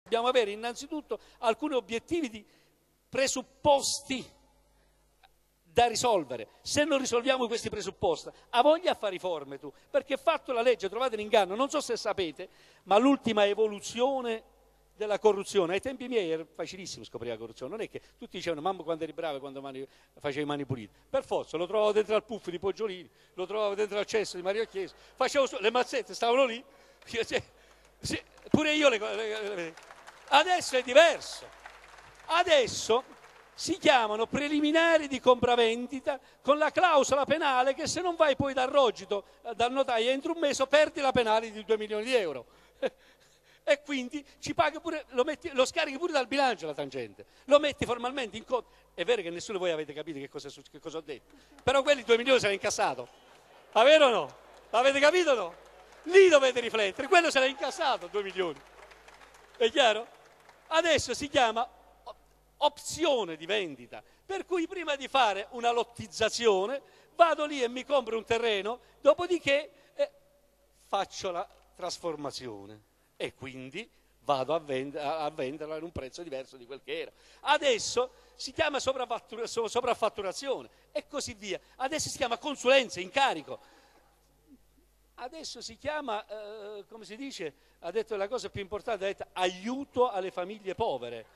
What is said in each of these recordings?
Dobbiamo avere innanzitutto alcuni obiettivi di presupposti da risolvere. Se non risolviamo questi presupposti, ha voglia a fare riforme tu, perché fatto la legge trovate l'inganno. Non so se sapete, ma l'ultima evoluzione della corruzione, ai tempi miei era facilissimo scoprire la corruzione, non è che tutti dicevano mamma quando eri bravo, quando facevi mani pulite, per forza lo trovavo dentro al puff di Poggiolini, lo trovavo dentro al cesso di Mario Chiesa, facevo le mazzette stavano lì, pure io adesso è diverso, adesso si chiamano preliminari di compravendita con la clausola penale che se non vai poi dal rogito, dal notaio entro un mese perdi la penale di 2 milioni di euro. E quindi ci paghi pure, lo scarichi pure dal bilancio la tangente, lo metti formalmente in conto. È vero che nessuno di voi avete capito che cosa ho detto, però quelli 2 milioni se l'ha incassato, è vero o no? L'avete capito o no? Lì dovete riflettere, quello se l'ha incassato 2 milioni, è chiaro? Adesso si chiama opzione di vendita, per cui prima di fare una lottizzazione vado lì e mi compro un terreno, dopodiché faccio la trasformazione e quindi vado a venderla in un prezzo diverso di quel che era. Adesso si chiama sopraffatturazione e così via. Adesso si chiama consulenza, incarico. Adesso si chiama, come si dice, ha detto la cosa più importante, ha detto aiuto alle famiglie povere.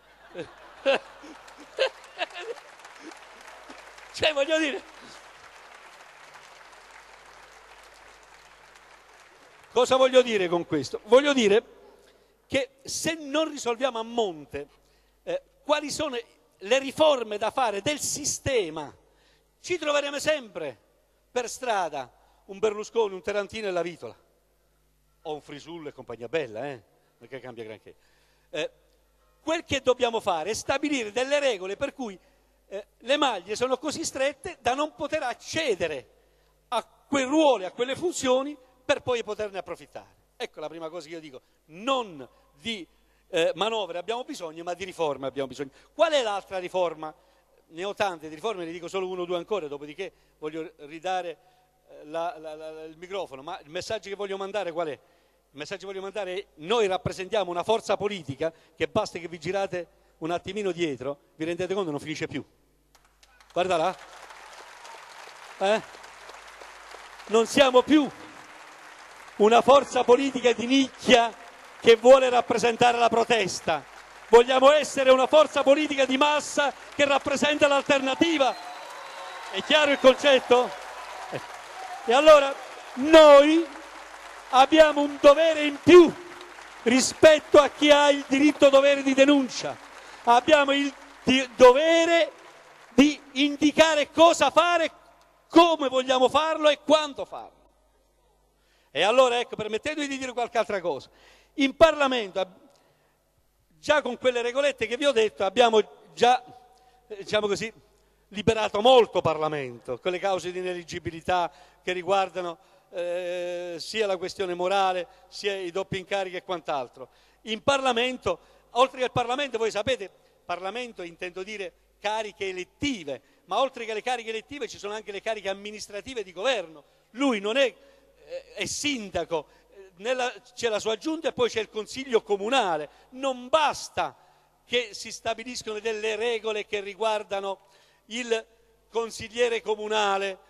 Cioè, voglio dire, cosa voglio dire con questo? Voglio dire che se non risolviamo a monte quali sono le riforme da fare del sistema, ci troveremo sempre per strada un Berlusconi, un Tarantino e la Vitola, o un Frisullo e compagnia bella, perché cambia granché. Quel che dobbiamo fare è stabilire delle regole per cui le maglie sono così strette da non poter accedere a quei ruoli, a quelle funzioni, per poi poterne approfittare. Ecco la prima cosa che io dico, non di manovre abbiamo bisogno, ma di riforme abbiamo bisogno. Qual è l'altra riforma? Ne ho tante di riforme, ne dico solo 1 o 2 ancora, dopodiché voglio ridare il microfono, ma il messaggio che voglio mandare qual è? Il messaggio che voglio mandare è: noi rappresentiamo una forza politica che basta che vi girate un attimino dietro, vi rendete conto non finisce più. Guarda là. Non siamo più una forza politica di nicchia che vuole rappresentare la protesta. Vogliamo essere una forza politica di massa che rappresenta l'alternativa. È chiaro il concetto? E allora noi abbiamo un dovere in più rispetto a chi ha il diritto-dovere di denuncia. Abbiamo il dovere di indicare cosa fare, come vogliamo farlo e quando farlo. E allora, ecco, permettetemi di dire qualche altra cosa. In Parlamento, già con quelle regolette che vi ho detto, abbiamo già, diciamo così, liberato molto Parlamento, con le cause di ineleggibilità che riguardano sia la questione morale, sia i doppi incarichi e quant'altro. In Parlamento, oltre che il Parlamento, voi sapete, Parlamento intendo dire cariche elettive, ma oltre che le cariche elettive ci sono anche le cariche amministrative di governo. Lui non è sindaco, c'è la sua giunta e poi c'è il consiglio comunale. Non basta che si stabiliscono delle regole che riguardano il consigliere comunale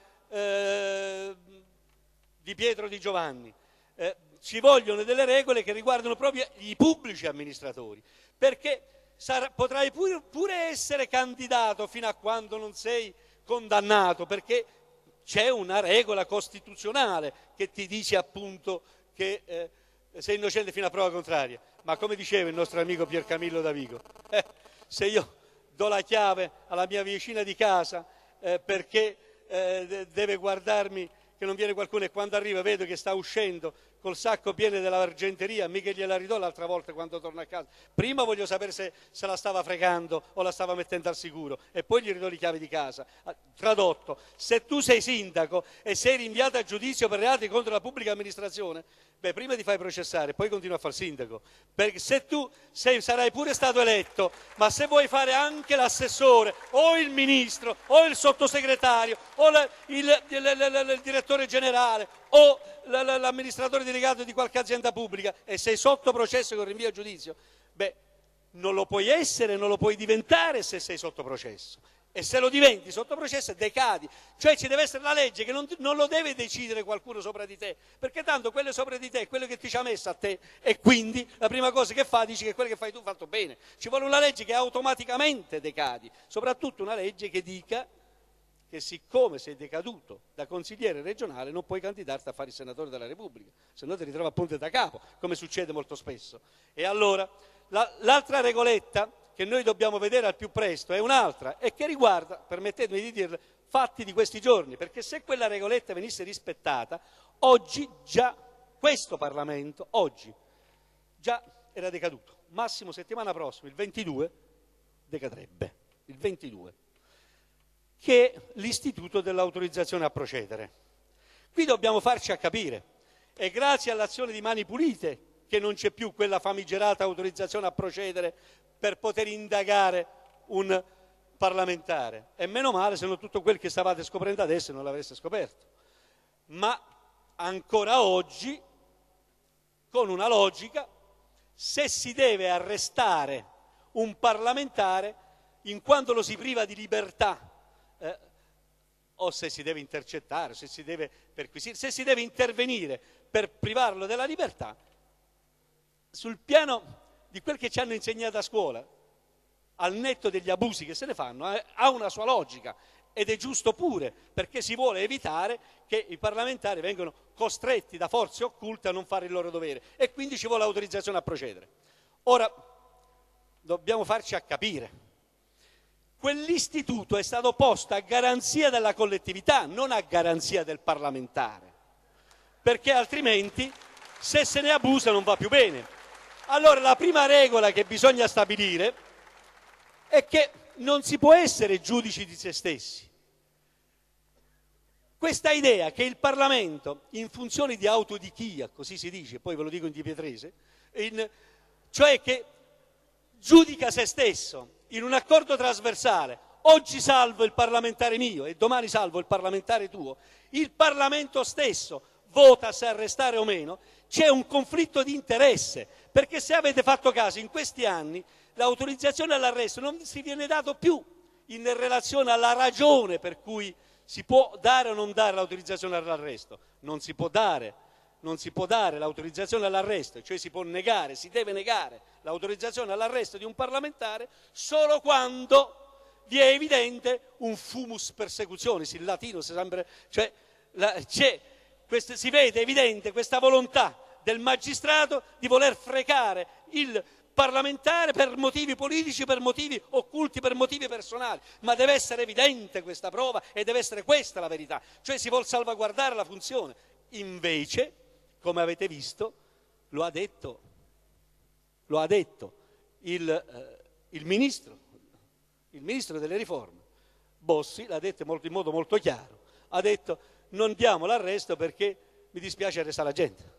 di Pietro Di Giovanni, ci vogliono delle regole che riguardano proprio i pubblici amministratori, perché potrai pure essere candidato fino a quando non sei condannato, perché c'è una regola costituzionale che ti dice appunto che sei innocente fino a prova contraria. Ma come diceva il nostro amico Piercamillo Davigo, se io do la chiave alla mia vicina di casa perché deve guardarmi che non viene qualcuno e quando arriva vedo che sta uscendo col sacco pieno dell'argenteria, mica gliela ridò l'altra volta quando torno a casa. Prima voglio sapere se la stava fregando o la stava mettendo al sicuro e poi gli ridò le chiavi di casa. Tradotto, se tu sei sindaco e sei rinviato a giudizio per reati contro la pubblica amministrazione, beh, prima ti fai processare, poi continui a fare sindaco, perché se tu sarai pure stato eletto, ma se vuoi fare anche l'assessore o il ministro o il sottosegretario o il direttore generale o l'amministratore delegato di qualche azienda pubblica e sei sotto processo con rinvio a giudizio, beh, non lo puoi essere, non lo puoi diventare se sei sotto processo. E se lo diventi sotto processo decadi. Cioè ci deve essere la legge che non lo deve decidere qualcuno sopra di te, perché tanto quello sopra di te è quello che ti ci ha messo a te, e quindi la prima cosa che fa dici che quello che fai tu è fatto bene. Ci vuole una legge che automaticamente decadi, soprattutto una legge che dica che siccome sei decaduto da consigliere regionale non puoi candidarti a fare il senatore della Repubblica, se no ti ritrovi a punto da capo, come succede molto spesso. E allora l'altra regoletta che noi dobbiamo vedere al più presto è un'altra, e che riguarda, permettetemi di dirlo, fatti di questi giorni, perché se quella regoletta venisse rispettata, oggi già questo Parlamento, oggi, già era decaduto. Massimo settimana prossima, il 22, decadrebbe, il 22, che è l'istituto dell'autorizzazione a procedere. Qui dobbiamo farci a capire, e grazie all'azione di Mani Pulite che non c'è più quella famigerata autorizzazione a procedere per poter indagare un parlamentare. E meno male se non tutto quel che stavate scoprendo adesso non l'aveste scoperto. Ma ancora oggi, con una logica, se si deve arrestare un parlamentare in quanto lo si priva di libertà, o se si deve intercettare, se si deve perquisire, se si deve intervenire per privarlo della libertà, sul piano di quel che ci hanno insegnato a scuola, al netto degli abusi che se ne fanno, ha una sua logica, ed è giusto pure, perché si vuole evitare che i parlamentari vengano costretti da forze occulte a non fare il loro dovere, e quindi ci vuole autorizzazione a procedere. Ora, dobbiamo farci a capire. Quell'istituto è stato posto a garanzia della collettività, non a garanzia del parlamentare, perché altrimenti, se se ne abusa, non va più bene. Allora la prima regola che bisogna stabilire è che non si può essere giudici di se stessi. Questa idea che il Parlamento, in funzione di autodichia, così si dice, poi ve lo dico in dipietrese, cioè che giudica se stesso in un accordo trasversale, oggi salvo il parlamentare mio e domani salvo il parlamentare tuo, il Parlamento stesso vota se arrestare o meno, c'è un conflitto di interesse, perché se avete fatto caso in questi anni l'autorizzazione all'arresto non si viene dato più in relazione alla ragione per cui si può dare o non dare l'autorizzazione all'arresto. Non si può dare l'autorizzazione all'arresto, cioè si può negare, si deve negare l'autorizzazione all'arresto di un parlamentare solo quando vi è evidente un fumus persecutionis, in latino si vede evidente questa volontà del magistrato di voler fregare il parlamentare per motivi politici, per motivi occulti, per motivi personali, ma deve essere evidente questa prova e deve essere questa la verità, cioè si vuol salvaguardare la funzione. Invece, come avete visto, lo ha detto il ministro delle riforme, Bossi, l'ha detto in modo molto chiaro, ha detto non diamo l'arresto perché mi dispiace arrestare la gente.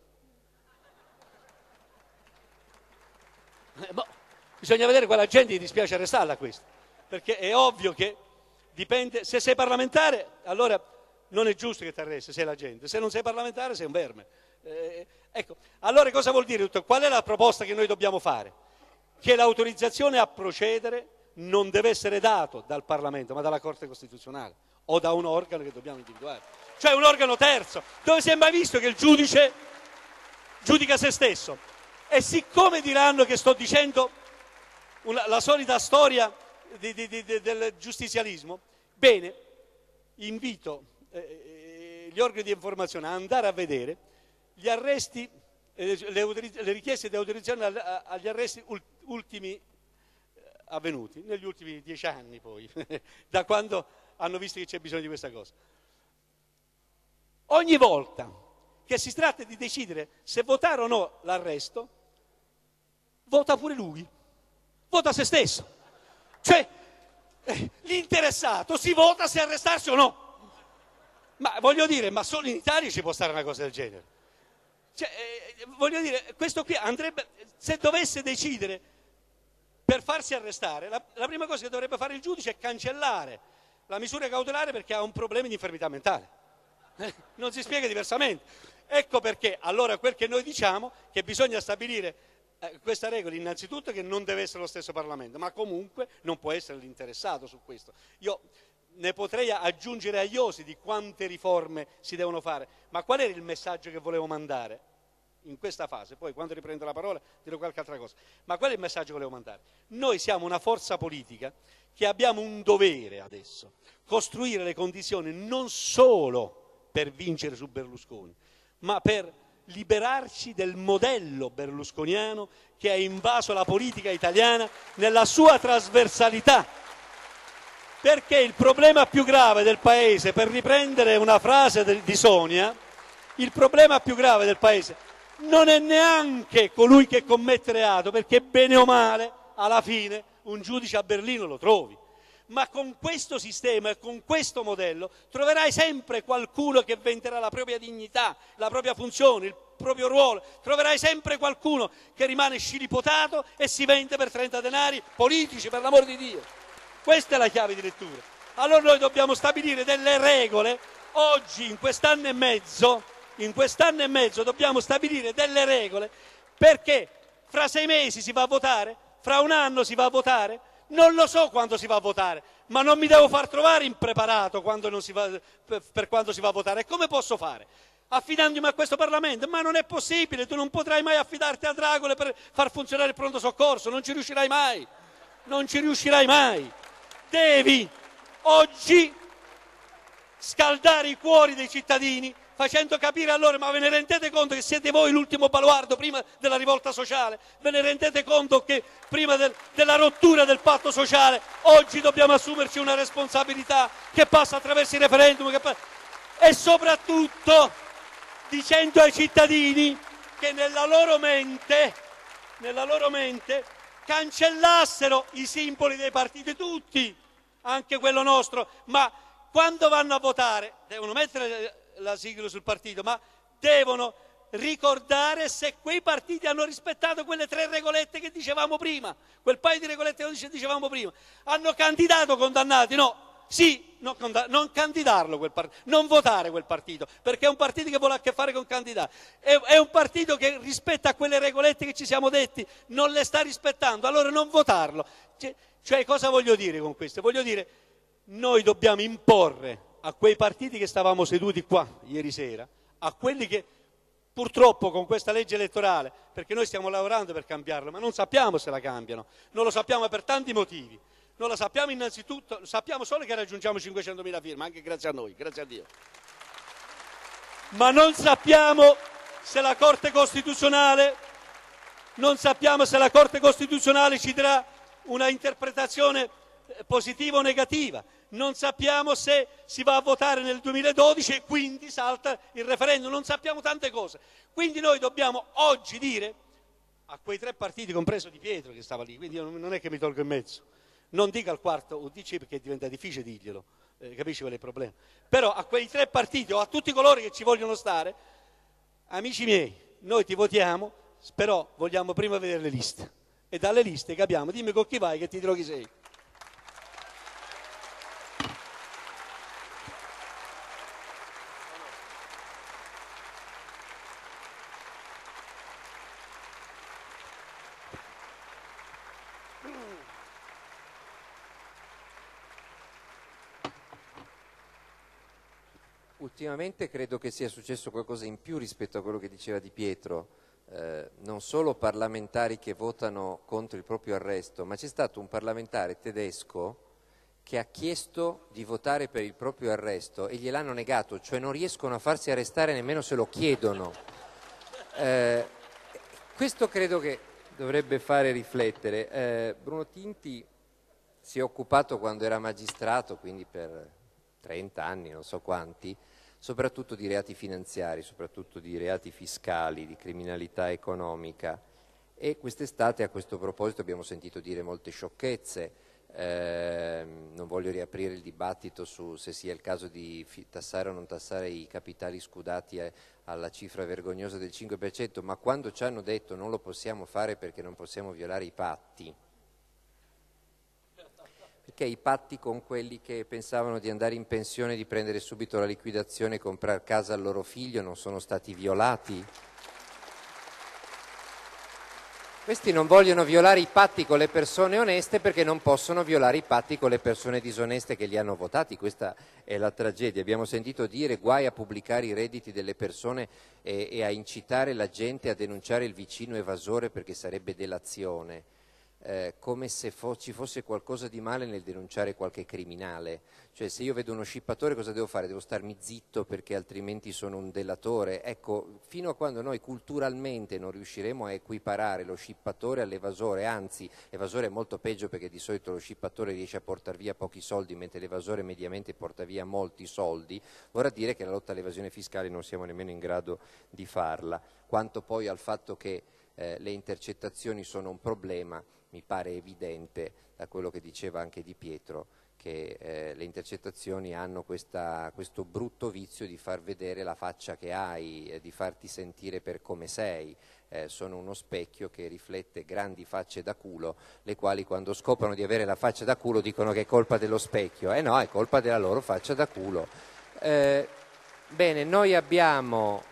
Bisogna vedere quella gente gli dispiace arrestarla questo, perché è ovvio che dipende, se sei parlamentare allora non è giusto che ti arresti, sei la gente, se non sei parlamentare sei un verme. Ecco, allora cosa vuol dire tutto? Qual è la proposta che noi dobbiamo fare? Che l'autorizzazione a procedere non deve essere dato dal Parlamento, ma dalla Corte Costituzionale o da un organo che dobbiamo individuare, cioè un organo terzo, dove si è mai visto che il giudice giudica se stesso. E siccome diranno che sto dicendo la solita storia del giustizialismo, bene, invito gli organi di informazione a andare a vedere gli arresti, le richieste di autorizzazione agli arresti ultimi avvenuti, negli ultimi 10 anni poi, da quando hanno visto che c'è bisogno di questa cosa. Ogni volta che si tratta di decidere se votare o no l'arresto, vota pure lui, vota se stesso. Cioè, l'interessato si vota se arrestarsi o no. Ma voglio dire, ma solo in Italia ci può stare una cosa del genere. Cioè, voglio dire, questo qui andrebbe, se dovesse decidere per farsi arrestare, la prima cosa che dovrebbe fare il giudice è cancellare la misura cautelare perché ha un problema di infermità mentale. Non si spiega diversamente. Ecco perché allora quel che noi diciamo che bisogna stabilire Questa regola innanzitutto che non deve essere lo stesso Parlamento, ma comunque non può essere l'interessato su questo. Io ne potrei aggiungere a iosi di quante riforme si devono fare, ma qual era il messaggio che volevo mandare in questa fase? Poi quando riprendo la parola dirò qualche altra cosa. Ma qual è il messaggio che volevo mandare? Noi siamo una forza politica che abbiamo un dovere adesso, costruire le condizioni non solo per vincere su Berlusconi, ma per liberarci del modello berlusconiano che ha invaso la politica italiana nella sua trasversalità. Perché il problema più grave del Paese, per riprendere una frase di Sonia, il problema più grave del Paese non è neanche colui che commette reato, perché bene o male, alla fine, un giudice a Berlino lo trovi. Ma con questo sistema e con questo modello troverai sempre qualcuno che venderà la propria dignità, la propria funzione, il proprio ruolo. Troverai sempre qualcuno che rimane scilipotato e si vende per 30 denari politici, per l'amor di Dio. Questa è la chiave di lettura. Allora noi dobbiamo stabilire delle regole. Oggi, in quest'anno e mezzo, dobbiamo stabilire delle regole, perché fra 6 mesi si va a votare, fra un anno si va a votare. Non lo so quando si va a votare, ma non mi devo far trovare impreparato quando non si va, per quando si va a votare. E come posso fare? Affidandomi a questo Parlamento? Ma non è possibile, tu non potrai mai affidarti a Dragole per far funzionare il pronto soccorso, non ci riuscirai mai, non ci riuscirai mai. Devi oggi scaldare i cuori dei cittadini, facendo capire a loro: ma ve ne rendete conto che siete voi l'ultimo baluardo prima della rivolta sociale? Ve ne rendete conto che prima della rottura del patto sociale oggi dobbiamo assumerci una responsabilità che passa attraverso i referendum, e soprattutto dicendo ai cittadini che nella loro mente cancellassero i simboli dei partiti, tutti, anche quello nostro, ma quando vanno a votare devono mettere la sigla sul partito, ma devono ricordare se quei partiti hanno rispettato quelle 3 regolette che dicevamo prima, quel paio di regolette che dicevamo prima. Hanno candidato condannati? No. Sì, non candidarlo quel partito, non votare quel partito, perché è un partito che vuole a che fare con candidati, è un partito che rispetta quelle regolette che ci siamo detti, non le sta rispettando, allora non votarlo. Cioè, cosa voglio dire con questo? Voglio dire, noi dobbiamo imporre a quei partiti che stavamo seduti qua ieri sera, a quelli che purtroppo con questa legge elettorale, perché noi stiamo lavorando per cambiarla, ma non sappiamo se la cambiano, non lo sappiamo per tanti motivi. Non lo sappiamo innanzitutto, sappiamo solo che raggiungiamo 500.000 firme, anche grazie a noi, grazie a Dio. Ma non sappiamo se la Corte Costituzionale, ci darà una interpretazione positiva o negativa. Non sappiamo se si va a votare nel 2012 e quindi salta il referendum, non sappiamo tante cose. Quindi noi dobbiamo oggi dire a quei 3 partiti, compreso Di Pietro che stava lì, quindi io non è che mi tolgo in mezzo, non dica al quarto UDC perché diventa difficile dirglielo, capisci qual è il problema? Però a quei 3 partiti o a tutti coloro che ci vogliono stare, amici miei, noi ti votiamo, però vogliamo prima vedere le liste e dalle liste capiamo, dimmi con chi vai che ti dirò chi sei. Ultimamente credo che sia successo qualcosa in più rispetto a quello che diceva Di Pietro, non solo parlamentari che votano contro il proprio arresto, ma c'è stato un parlamentare tedesco che ha chiesto di votare per il proprio arresto e gliel'hanno negato, cioè non riescono a farsi arrestare nemmeno se lo chiedono. Questo credo che dovrebbe fare riflettere. Bruno Tinti si è occupato quando era magistrato, quindi per 30 anni, non so quanti, soprattutto di reati finanziari, soprattutto di reati fiscali, di criminalità economica, e quest'estate a questo proposito abbiamo sentito dire molte sciocchezze. Non voglio riaprire il dibattito su se sia il caso di tassare o non tassare i capitali scudati alla cifra vergognosa del 5%, ma quando ci hanno detto non lo possiamo fare perché non possiamo violare i patti, perché i patti con quelli che pensavano di andare in pensione, di prendere subito la liquidazione e comprare casa al loro figlio non sono stati violati? Questi non vogliono violare i patti con le persone oneste perché non possono violare i patti con le persone disoneste che li hanno votati. Questa è la tragedia. Abbiamo sentito dire guai a pubblicare i redditi delle persone e a incitare la gente a denunciare il vicino evasore perché sarebbe delazione. Come se ci fosse qualcosa di male nel denunciare qualche criminale. Cioè, se io vedo uno scippatore cosa devo fare? Devo starmi zitto perché altrimenti sono un delatore? Ecco, fino a quando noi culturalmente non riusciremo a equiparare lo scippatore all'evasore, anzi l'evasore è molto peggio perché di solito lo scippatore riesce a portare via pochi soldi mentre l'evasore mediamente porta via molti soldi, vorrà dire che la lotta all'evasione fiscale non siamo nemmeno in grado di farla. Quanto poi al fatto che le intercettazioni sono un problema, mi pare evidente da quello che diceva anche Di Pietro che le intercettazioni hanno questo brutto vizio di far vedere la faccia che hai, di farti sentire per come sei, sono uno specchio che riflette grandi facce da culo, le quali quando scoprono di avere la faccia da culo dicono che è colpa dello specchio, no, è colpa della loro faccia da culo. Bene, noi abbiamo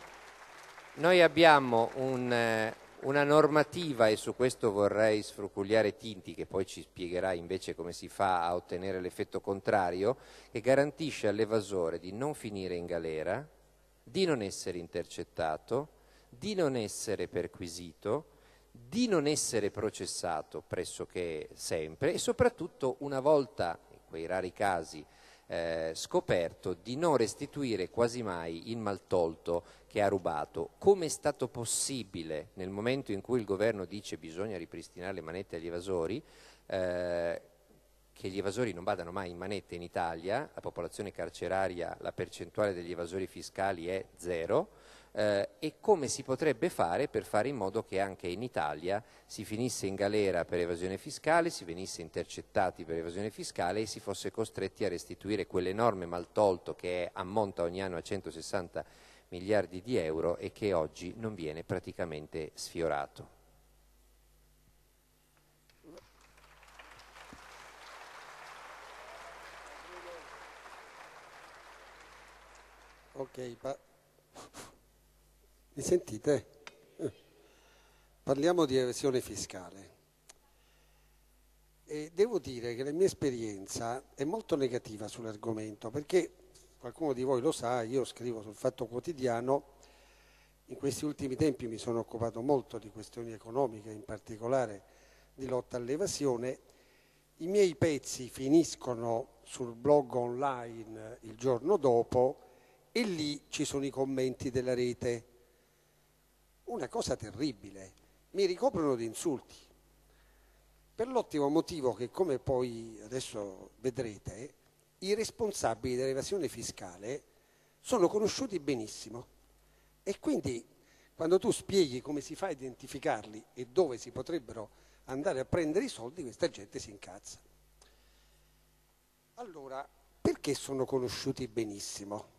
una normativa, e su questo vorrei sfruculiare Tinti, che poi ci spiegherà invece come si fa a ottenere l'effetto contrario, che garantisce all'evasore di non finire in galera, di non essere intercettato, di non essere perquisito, di non essere processato pressoché sempre e soprattutto, una volta, in quei rari casi, scoperto, di non restituire quasi mai il maltolto che ha rubato. Come è stato possibile nel momento in cui il governo dice bisogna ripristinare le manette agli evasori, che gli evasori non vadano mai in manette in Italia, la popolazione carceraria, la percentuale degli evasori fiscali è 0, e come si potrebbe fare per fare in modo che anche in Italia si finisse in galera per evasione fiscale, si venisse intercettati per evasione fiscale e si fosse costretti a restituire quell'enorme maltolto che ammonta ogni anno a 160 miliardi di euro e che oggi non viene praticamente sfiorato. Ok, mi sentite? Parliamo di evasione fiscale e devo dire che la mia esperienza è molto negativa sull'argomento perché, qualcuno di voi lo sa, io scrivo sul Fatto Quotidiano, in questi ultimi tempi mi sono occupato molto di questioni economiche, in particolare di lotta all'evasione. I miei pezzi finiscono sul blog online il giorno dopo e lì ci sono i commenti della rete. Una cosa terribile, mi ricoprono di insulti, per l'ottimo motivo che, come poi adesso vedrete, i responsabili dell'evasione fiscale sono conosciuti benissimo e quindi quando tu spieghi come si fa a identificarli e dove si potrebbero andare a prendere i soldi, questa gente si incazza. Allora, perché sono conosciuti benissimo?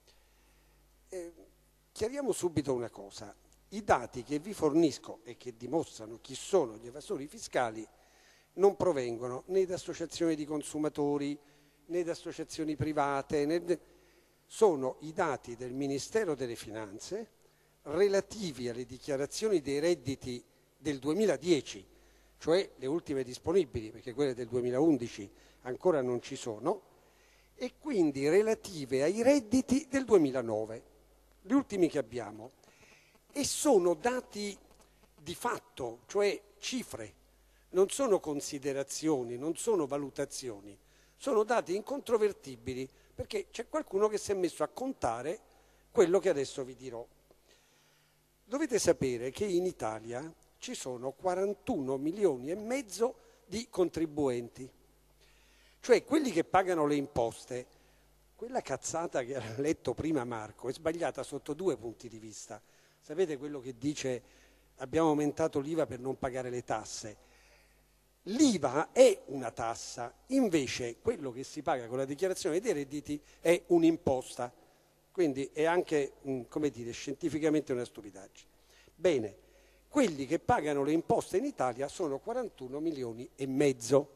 Chiariamo subito una cosa. I dati che vi fornisco e che dimostrano chi sono gli evasori fiscali non provengono né da associazioni di consumatori né da associazioni private, sono i dati del Ministero delle Finanze relativi alle dichiarazioni dei redditi del 2010, cioè le ultime disponibili, perché quelle del 2011 ancora non ci sono, e quindi relative ai redditi del 2009, gli ultimi che abbiamo. E sono dati di fatto, cioè cifre, non sono considerazioni, non sono valutazioni, sono dati incontrovertibili, perché c'è qualcuno che si è messo a contare quello che adesso vi dirò. Dovete sapere che in Italia ci sono 41 milioni e mezzo di contribuenti, cioè quelli che pagano le imposte. Quella cazzata che ha letto prima Marco è sbagliata sotto 2 punti di vista. Sapete quello che dice abbiamo aumentato l'IVA per non pagare le tasse? L'IVA è una tassa, invece quello che si paga con la dichiarazione dei redditi è un'imposta, quindi è anche, come dire, scientificamente una stupidaggine. Bene, quelli che pagano le imposte in Italia sono 41 milioni e mezzo.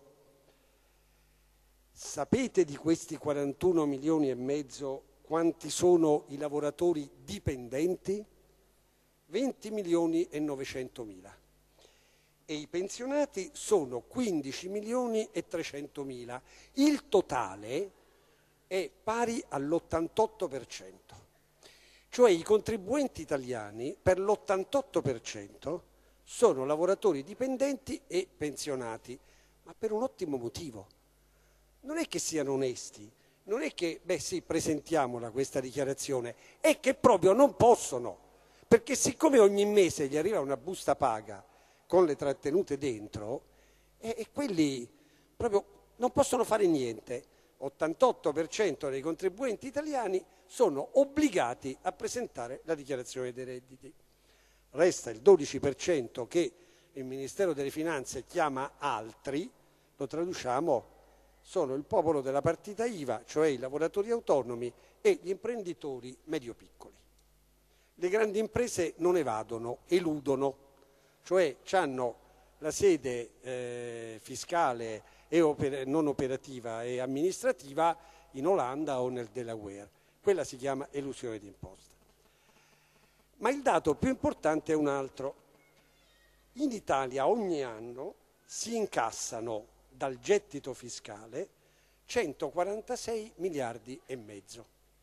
Sapete di questi 41 milioni e mezzo quanti sono i lavoratori dipendenti? 20 milioni e 900 mila. e i pensionati sono 15.300.000. Il totale è pari all'88%, cioè i contribuenti italiani per l'88% sono lavoratori dipendenti e pensionati, ma per un ottimo motivo. Non è che siano onesti, non è che, beh sì, presentiamola questa dichiarazione, è che proprio non possono, perché siccome ogni mese gli arriva una busta paga con le trattenute dentro, e quelli proprio non possono fare niente. 88% dei contribuenti italiani sono obbligati a presentare la dichiarazione dei redditi. Resta il 12% che il Ministero delle Finanze chiama altri, lo traduciamo, sono il popolo della partita IVA, cioè i lavoratori autonomi e gli imprenditori medio-piccoli. Le grandi imprese non evadono, eludono, cioè hanno la sede fiscale e non operativa e amministrativa in Olanda o nel Delaware. Quella si chiama elusione d'imposta. Ma il dato più importante è un altro. In Italia ogni anno si incassano dal gettito fiscale 146 miliardi e mezzo.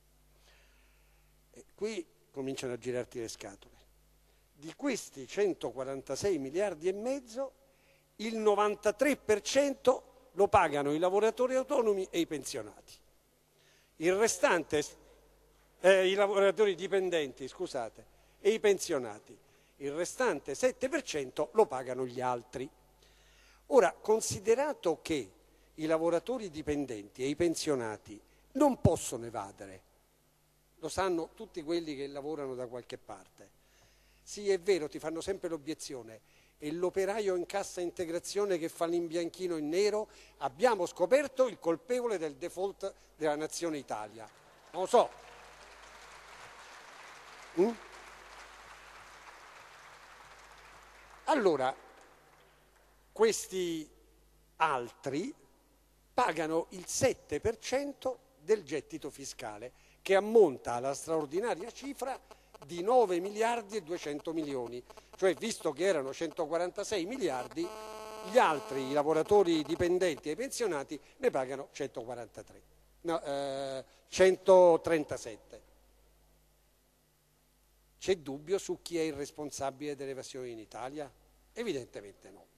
E qui cominciano a girarti le scatole. Di questi 146 miliardi e mezzo, il 93% lo pagano i lavoratori autonomi e i pensionati. Il restante, i lavoratori dipendenti, scusate, e i pensionati. Il restante 7% lo pagano gli altri. Ora, considerato che i lavoratori dipendenti e i pensionati non possono evadere, lo sanno tutti quelli che lavorano da qualche parte. Sì, è vero, ti fanno sempre l'obiezione, e l'operaio in cassa integrazione che fa l'imbianchino in nero, abbiamo scoperto il colpevole del default della nazione Italia. Non lo so. Allora, questi altri pagano il 7% del gettito fiscale, che ammonta alla straordinaria cifra di 9 miliardi e 200 milioni. Cioè, visto che erano 146 miliardi, gli altri, i lavoratori dipendenti e i pensionati, ne pagano 137. C'è dubbio su chi è il responsabile dell'evasione in Italia? Evidentemente no.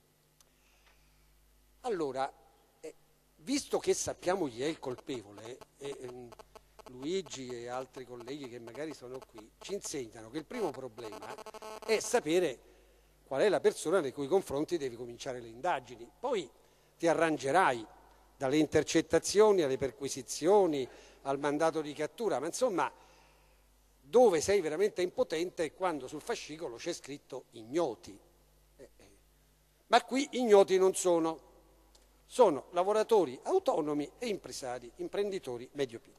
Allora, visto che sappiamo chi è il colpevole, Luigi e altri colleghi che magari sono qui ci insegnano che il primo problema è sapere qual è la persona nei cui confronti devi cominciare le indagini. Poi ti arrangerai dalle intercettazioni alle perquisizioni, al mandato di cattura, ma insomma dove sei veramente impotente è quando sul fascicolo c'è scritto ignoti. Ma qui ignoti non sono lavoratori autonomi e impresari, imprenditori medio-piccoli.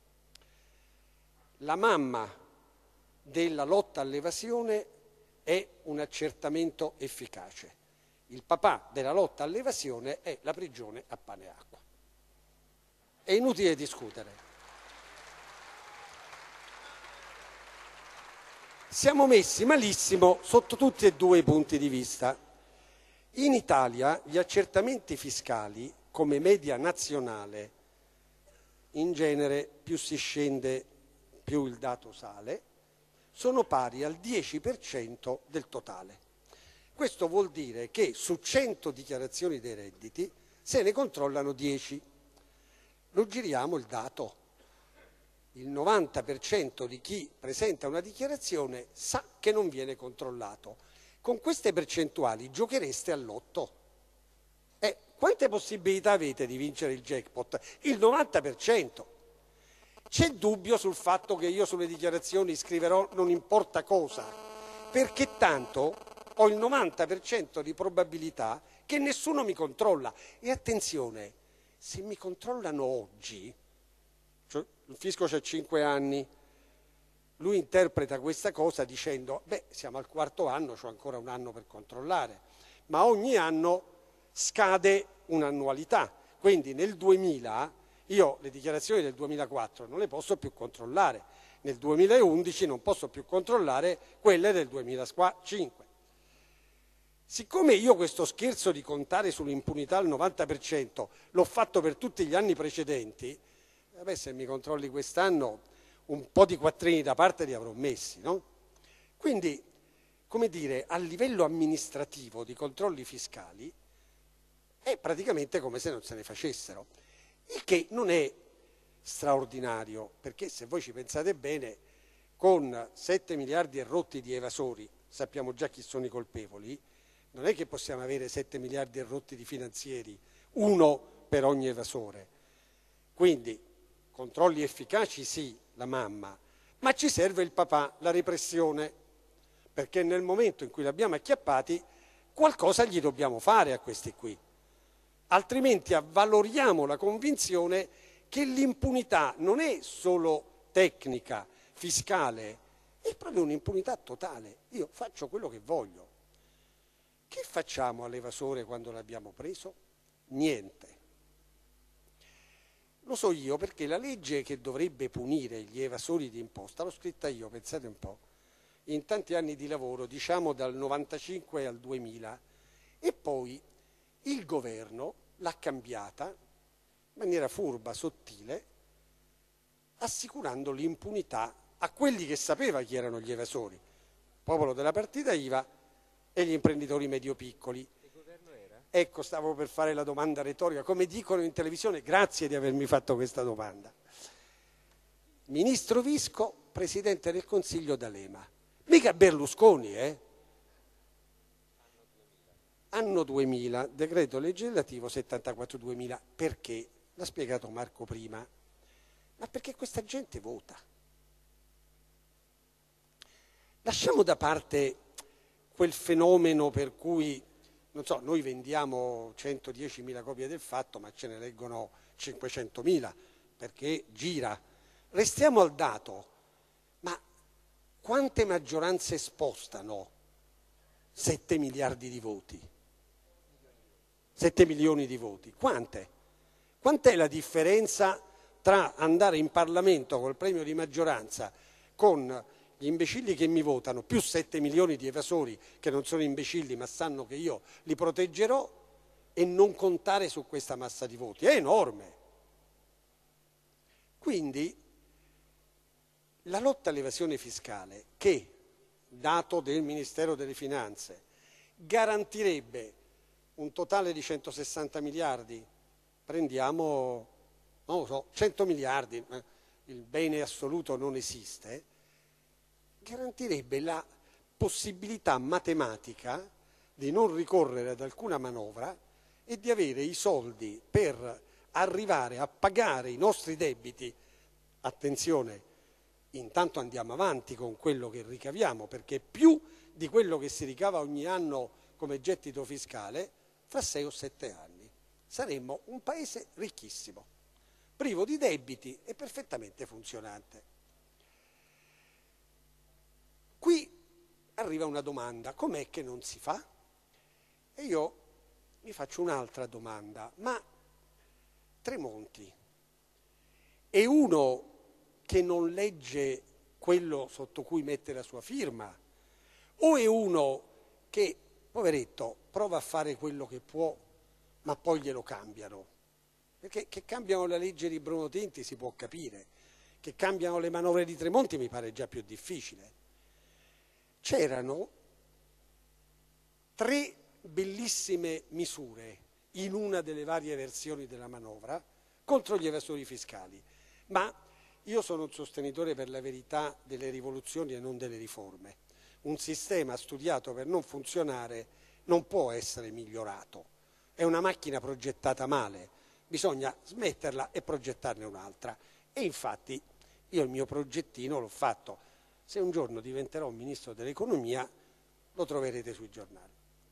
La mamma della lotta all'evasione è un accertamento efficace. Il papà della lotta all'evasione è la prigione a pane e acqua. È inutile discutere. Siamo messi malissimo sotto tutti e due i punti di vista. In Italia gli accertamenti fiscali, come media nazionale, in genere più si scende più il dato sale, sono pari al 10% del totale. Questo vuol dire che su 100 dichiarazioni dei redditi se ne controllano 10. Lo giriamo il dato. Il 90% di chi presenta una dichiarazione sa che non viene controllato. Con queste percentuali giochereste all'8. Quante possibilità avete di vincere il jackpot? Il 90%. C'è dubbio sul fatto che io sulle dichiarazioni scriverò non importa cosa, perché tanto ho il 90% di probabilità che nessuno mi controlla. E attenzione, se mi controllano oggi, cioè il fisco c'ha 5 anni, lui interpreta questa cosa dicendo, beh, siamo al 4º anno, c'ho ancora un anno per controllare, ma ogni anno scade un'annualità, quindi nel 2000 io le dichiarazioni del 2004 non le posso più controllare, nel 2011 non posso più controllare quelle del 2005. Siccome io questo scherzo di contare sull'impunità al 90% l'ho fatto per tutti gli anni precedenti, vabbè, se mi controlli quest'anno un po' di quattrini da parte li avrò messi, no? Quindi, come dire, a livello amministrativo di controlli fiscali è praticamente come se non se ne facessero, il che non è straordinario, perché se voi ci pensate bene, con 7 miliardi e rotti di evasori, sappiamo già chi sono i colpevoli, non è che possiamo avere 7 miliardi e rotti di finanzieri, uno per ogni evasore. Quindi controlli efficaci sì, la mamma, ma ci serve il papà, la repressione, perché nel momento in cui li abbiamo acchiappati qualcosa gli dobbiamo fare a questi qui. Altrimenti avvaloriamo la convinzione che l'impunità non è solo tecnica, fiscale, è proprio un'impunità totale. Io faccio quello che voglio. Che facciamo all'evasore quando l'abbiamo preso? Niente. Lo so io perché la legge che dovrebbe punire gli evasori di imposta l'ho scritta io, pensate un po', in tanti anni di lavoro, diciamo dal 95 al 2000, e poi il governo l'ha cambiata in maniera furba, sottile, assicurando l'impunità a quelli che sapeva chi erano gli evasori, il popolo della partita IVA e gli imprenditori medio-piccoli. Che governo era? Ecco, stavo per fare la domanda retorica, come dicono in televisione, grazie di avermi fatto questa domanda. Ministro Visco, Presidente del Consiglio D'Alema. Mica Berlusconi, Anno 2000, decreto legislativo 74-2000. Perché? L'ha spiegato Marco prima. Ma perché questa gente vota. Lasciamo da parte quel fenomeno per cui, non so, noi vendiamo 110.000 copie del Fatto, ma ce ne leggono 500.000, perché gira. Restiamo al dato, ma quante maggioranze spostano 7 miliardi di voti? 7 milioni di voti? Quante? Quant'è la differenza tra andare in Parlamento col premio di maggioranza con gli imbecilli che mi votano, più 7 milioni di evasori che non sono imbecilli ma sanno che io li proteggerò, e non contare su questa massa di voti? È enorme. Quindi la lotta all'evasione fiscale, che, dato del Ministero delle Finanze, garantirebbe un totale di 160 miliardi, prendiamo, non lo so, 100 miliardi, il bene assoluto non esiste, garantirebbe la possibilità matematica di non ricorrere ad alcuna manovra e di avere i soldi per arrivare a pagare i nostri debiti. Attenzione, intanto andiamo avanti con quello che ricaviamo, perché più di quello che si ricava ogni anno come gettito fiscale, fra 6 o 7 anni saremmo un paese ricchissimo, privo di debiti e perfettamente funzionante. Qui arriva una domanda: com'è che non si fa? E io mi faccio un'altra domanda: ma Tremonti è uno che non legge quello sotto cui mette la sua firma, o è uno che, poveretto, prova a fare quello che può ma poi glielo cambiano? Perché che cambiano la legge di Bruno Tinti si può capire, che cambiano le manovre di Tremonti mi pare già più difficile. C'erano 3 bellissime misure in una delle varie versioni della manovra contro gli evasori fiscali, ma io sono un sostenitore per la verità delle rivoluzioni e non delle riforme. Un sistema studiato per non funzionare non può essere migliorato, è una macchina progettata male, bisogna smetterla e progettarne un'altra. E infatti io il mio progettino l'ho fatto. Se un giorno diventerò ministro dell'economia lo troverete sui giornali.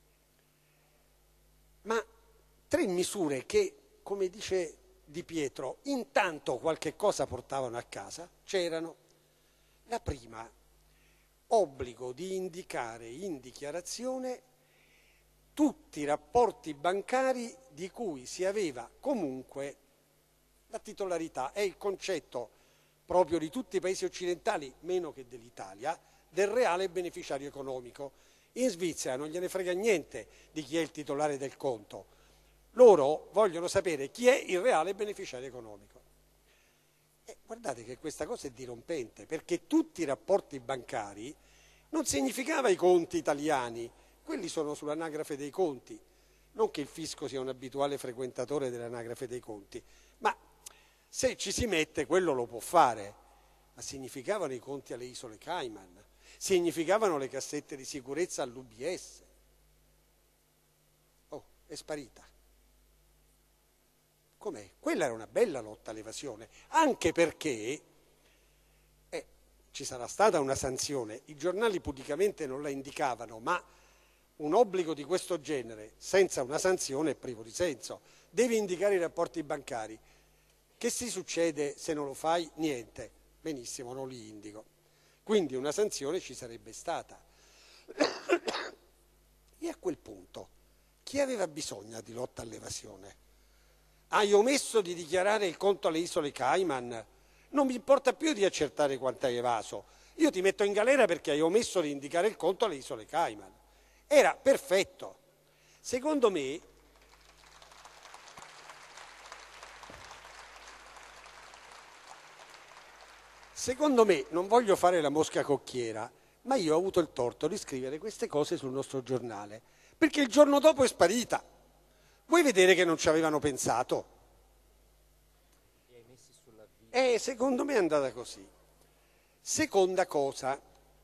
Ma 3 misure che, come dice Di Pietro, intanto qualche cosa portavano a casa, c'erano. La prima, obbligo di indicare in dichiarazione tutti i rapporti bancari di cui si aveva comunque la titolarità. È il concetto proprio di tutti i paesi occidentali, meno che dell'Italia, del reale beneficiario economico. In Svizzera non gliene frega niente di chi è il titolare del conto. Loro vogliono sapere chi è il reale beneficiario economico. E guardate che questa cosa è dirompente, perché tutti i rapporti bancari non significava i conti italiani, quelli sono sull'anagrafe dei conti. Non che il fisco sia un abituale frequentatore dell'anagrafe dei conti, ma se ci si mette quello lo può fare. Ma significavano i conti alle isole Cayman, significavano le cassette di sicurezza all'UBS. Oh, è sparita. Com'è? Quella era una bella lotta all'evasione, anche perché ci sarà stata una sanzione, i giornali pubblicamente non la indicavano, ma un obbligo di questo genere senza una sanzione è privo di senso. Devi indicare i rapporti bancari. Che si succede se non lo fai? Niente. Benissimo, non li indico. Quindi una sanzione ci sarebbe stata. E a quel punto, chi aveva bisogno di lotta all'evasione? Hai omesso di dichiarare il conto alle isole Cayman? Non mi importa più di accertare quanto hai evaso. Io ti metto in galera perché hai omesso di indicare il conto alle isole Cayman. Era perfetto. Secondo me, non voglio fare la mosca cocchiera, ma io ho avuto il torto di scrivere queste cose sul nostro giornale, perché il giorno dopo è sparita. Vuoi vedere che non ci avevano pensato? Secondo me è andata così. Seconda cosa,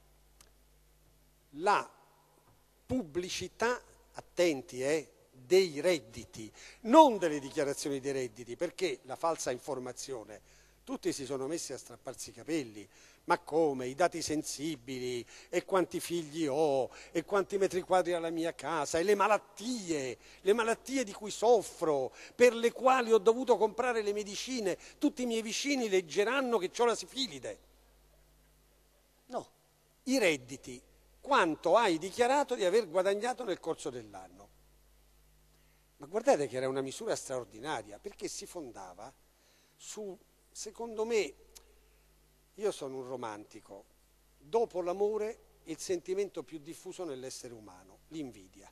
la pubblicità, attenti, dei redditi, non delle dichiarazioni dei redditi, perché la falsa informazione, tutti si sono messi a strapparsi i capelli, ma come, i dati sensibili, e quanti figli ho, e quanti metri quadri ha la mia casa, e le malattie di cui soffro, per le quali ho dovuto comprare le medicine, tutti i miei vicini leggeranno che ho la sifilide. No, i redditi, quanto hai dichiarato di aver guadagnato nel corso dell'anno. Ma guardate che era una misura straordinaria, perché si fondava su, secondo me, io sono un romantico, dopo l'amore il sentimento più diffuso nell'essere umano, l'invidia.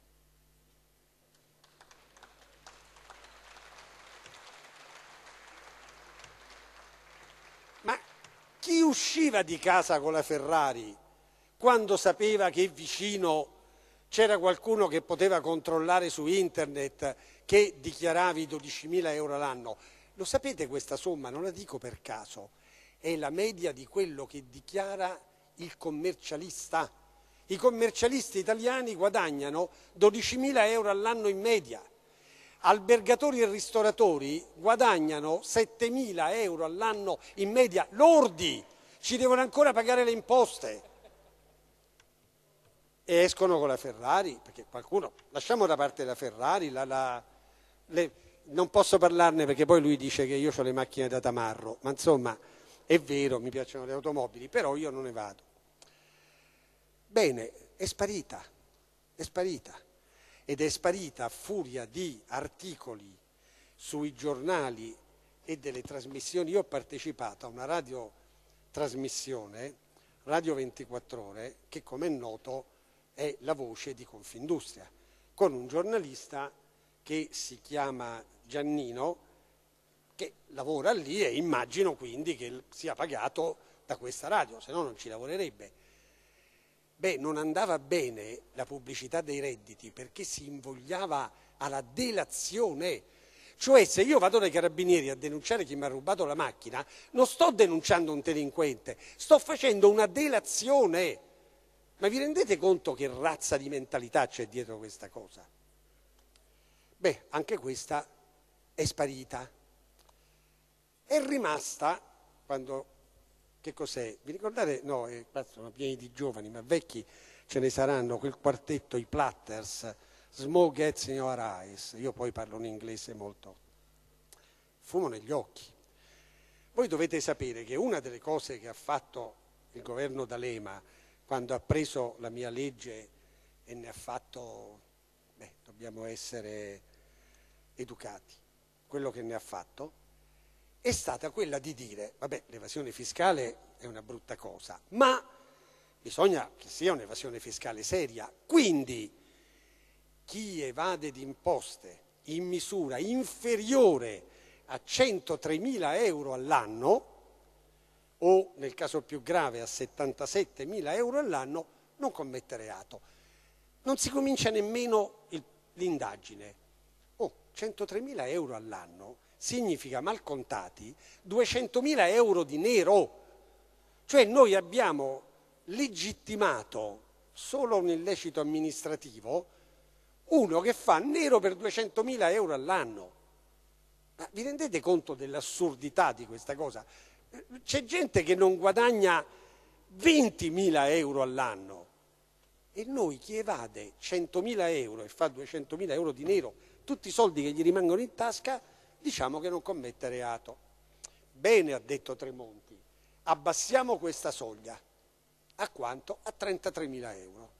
Ma chi usciva di casa con la Ferrari quando sapeva che vicino c'era qualcuno che poteva controllare su internet che dichiaravi 12.000 euro l'anno? Lo sapete questa somma? Non la dico per caso. È la media di quello che dichiara il commercialista. I commercialisti italiani guadagnano 12.000 euro all'anno in media. Albergatori e ristoratori guadagnano 7.000 euro all'anno in media, lordi. Ci devono ancora pagare le imposte. E escono con la Ferrari, perché qualcuno, lasciamo da parte la Ferrari, non posso parlarne perché poi lui dice che io ho le macchine da tamarro, ma insomma è vero, mi piacciono le automobili, però io non ne vado. Bene, è sparita, ed è sparita a furia di articoli sui giornali e delle trasmissioni. Io ho partecipato a una radiotrasmissione, Radio 24 Ore, che come è noto è la voce di Confindustria, con un giornalista che si chiama Giannino, che lavora lì e immagino quindi che sia pagato da questa radio, se no non ci lavorerebbe. Beh, non andava bene la pubblicità dei redditi perché si invogliava alla delazione. Cioè, se io vado dai carabinieri a denunciare chi mi ha rubato la macchina, non sto denunciando un delinquente, sto facendo una delazione. Ma vi rendete conto che razza di mentalità c'è dietro questa cosa? Beh, anche questa è sparita. È rimasta quando, che cos'è? Vi ricordate? No, sono pieni di giovani, ma vecchi ce ne saranno, quel quartetto, i Platters, Smoke Gets in Your Eyes, io poi parlo in inglese molto, fumo negli occhi. Voi dovete sapere che una delle cose che ha fatto il governo D'Alema quando ha preso la mia legge e ne ha fatto, dobbiamo essere educati, quello che ne ha fatto è stata quella di dire, vabbè, l'evasione fiscale è una brutta cosa, ma bisogna che sia un'evasione fiscale seria. Quindi chi evade di imposte in misura inferiore a 103.000 euro all'anno, o nel caso più grave a 77.000 euro all'anno, non commette reato. Non si comincia nemmeno l'indagine. 103.000 euro all'anno significa, mal contati, 200.000 euro di nero. Cioè noi abbiamo legittimato solo un illecito amministrativo, uno che fa nero per 200.000 euro all'anno. Ma vi rendete conto dell'assurdità di questa cosa? C'è gente che non guadagna 20.000 euro all'anno e noi, chi evade 100.000 euro e fa 200.000 euro di nero, tutti i soldi che gli rimangono in tasca, diciamo che non commette reato. Bene, ha detto Tremonti, abbassiamo questa soglia. A quanto? A 33.000 euro.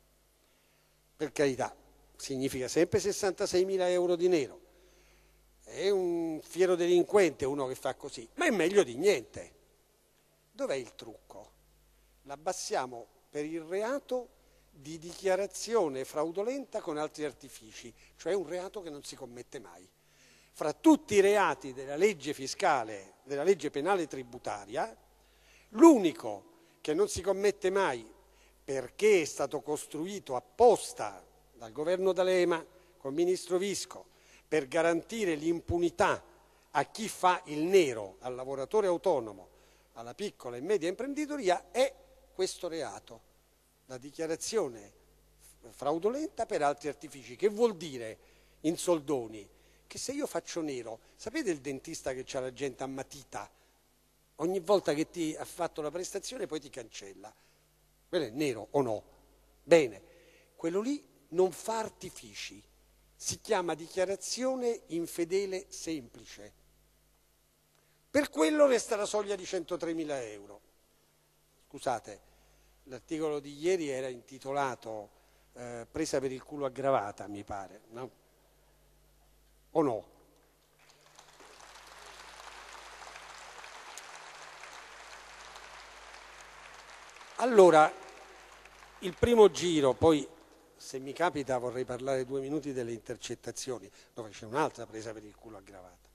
Per carità, significa sempre 66.000 euro di nero. È un fiero delinquente uno che fa così, ma è meglio di niente. Dov'è il trucco? L'abbassiamo per il reato di dichiarazione fraudolenta con altri artifici, cioè un reato che non si commette mai. Fra tutti i reati della legge fiscale, della legge penale tributaria, l'unico che non si commette mai perché è stato costruito apposta dal governo D'Alema col ministro Visco per garantire l'impunità a chi fa il nero, al lavoratore autonomo, alla piccola e media imprenditoria, è questo reato, la dichiarazione fraudolenta per altri artifici. Che vuol dire, in soldoni? Che se io faccio nero, sapete il dentista che c'ha la gente a matita? Ogni volta che ti ha fatto la prestazione poi ti cancella. Quello è nero o no? Bene, quello lì non fa artifici. Si chiama dichiarazione infedele semplice. Per quello resta la soglia di 103.000 euro. Scusate, l'articolo di ieri era intitolato presa per il culo aggravata, mi pare, no? O no? Allora, il primo giro, poi se mi capita vorrei parlare 2 minuti delle intercettazioni, dove c'è un'altra presa per il culo aggravata.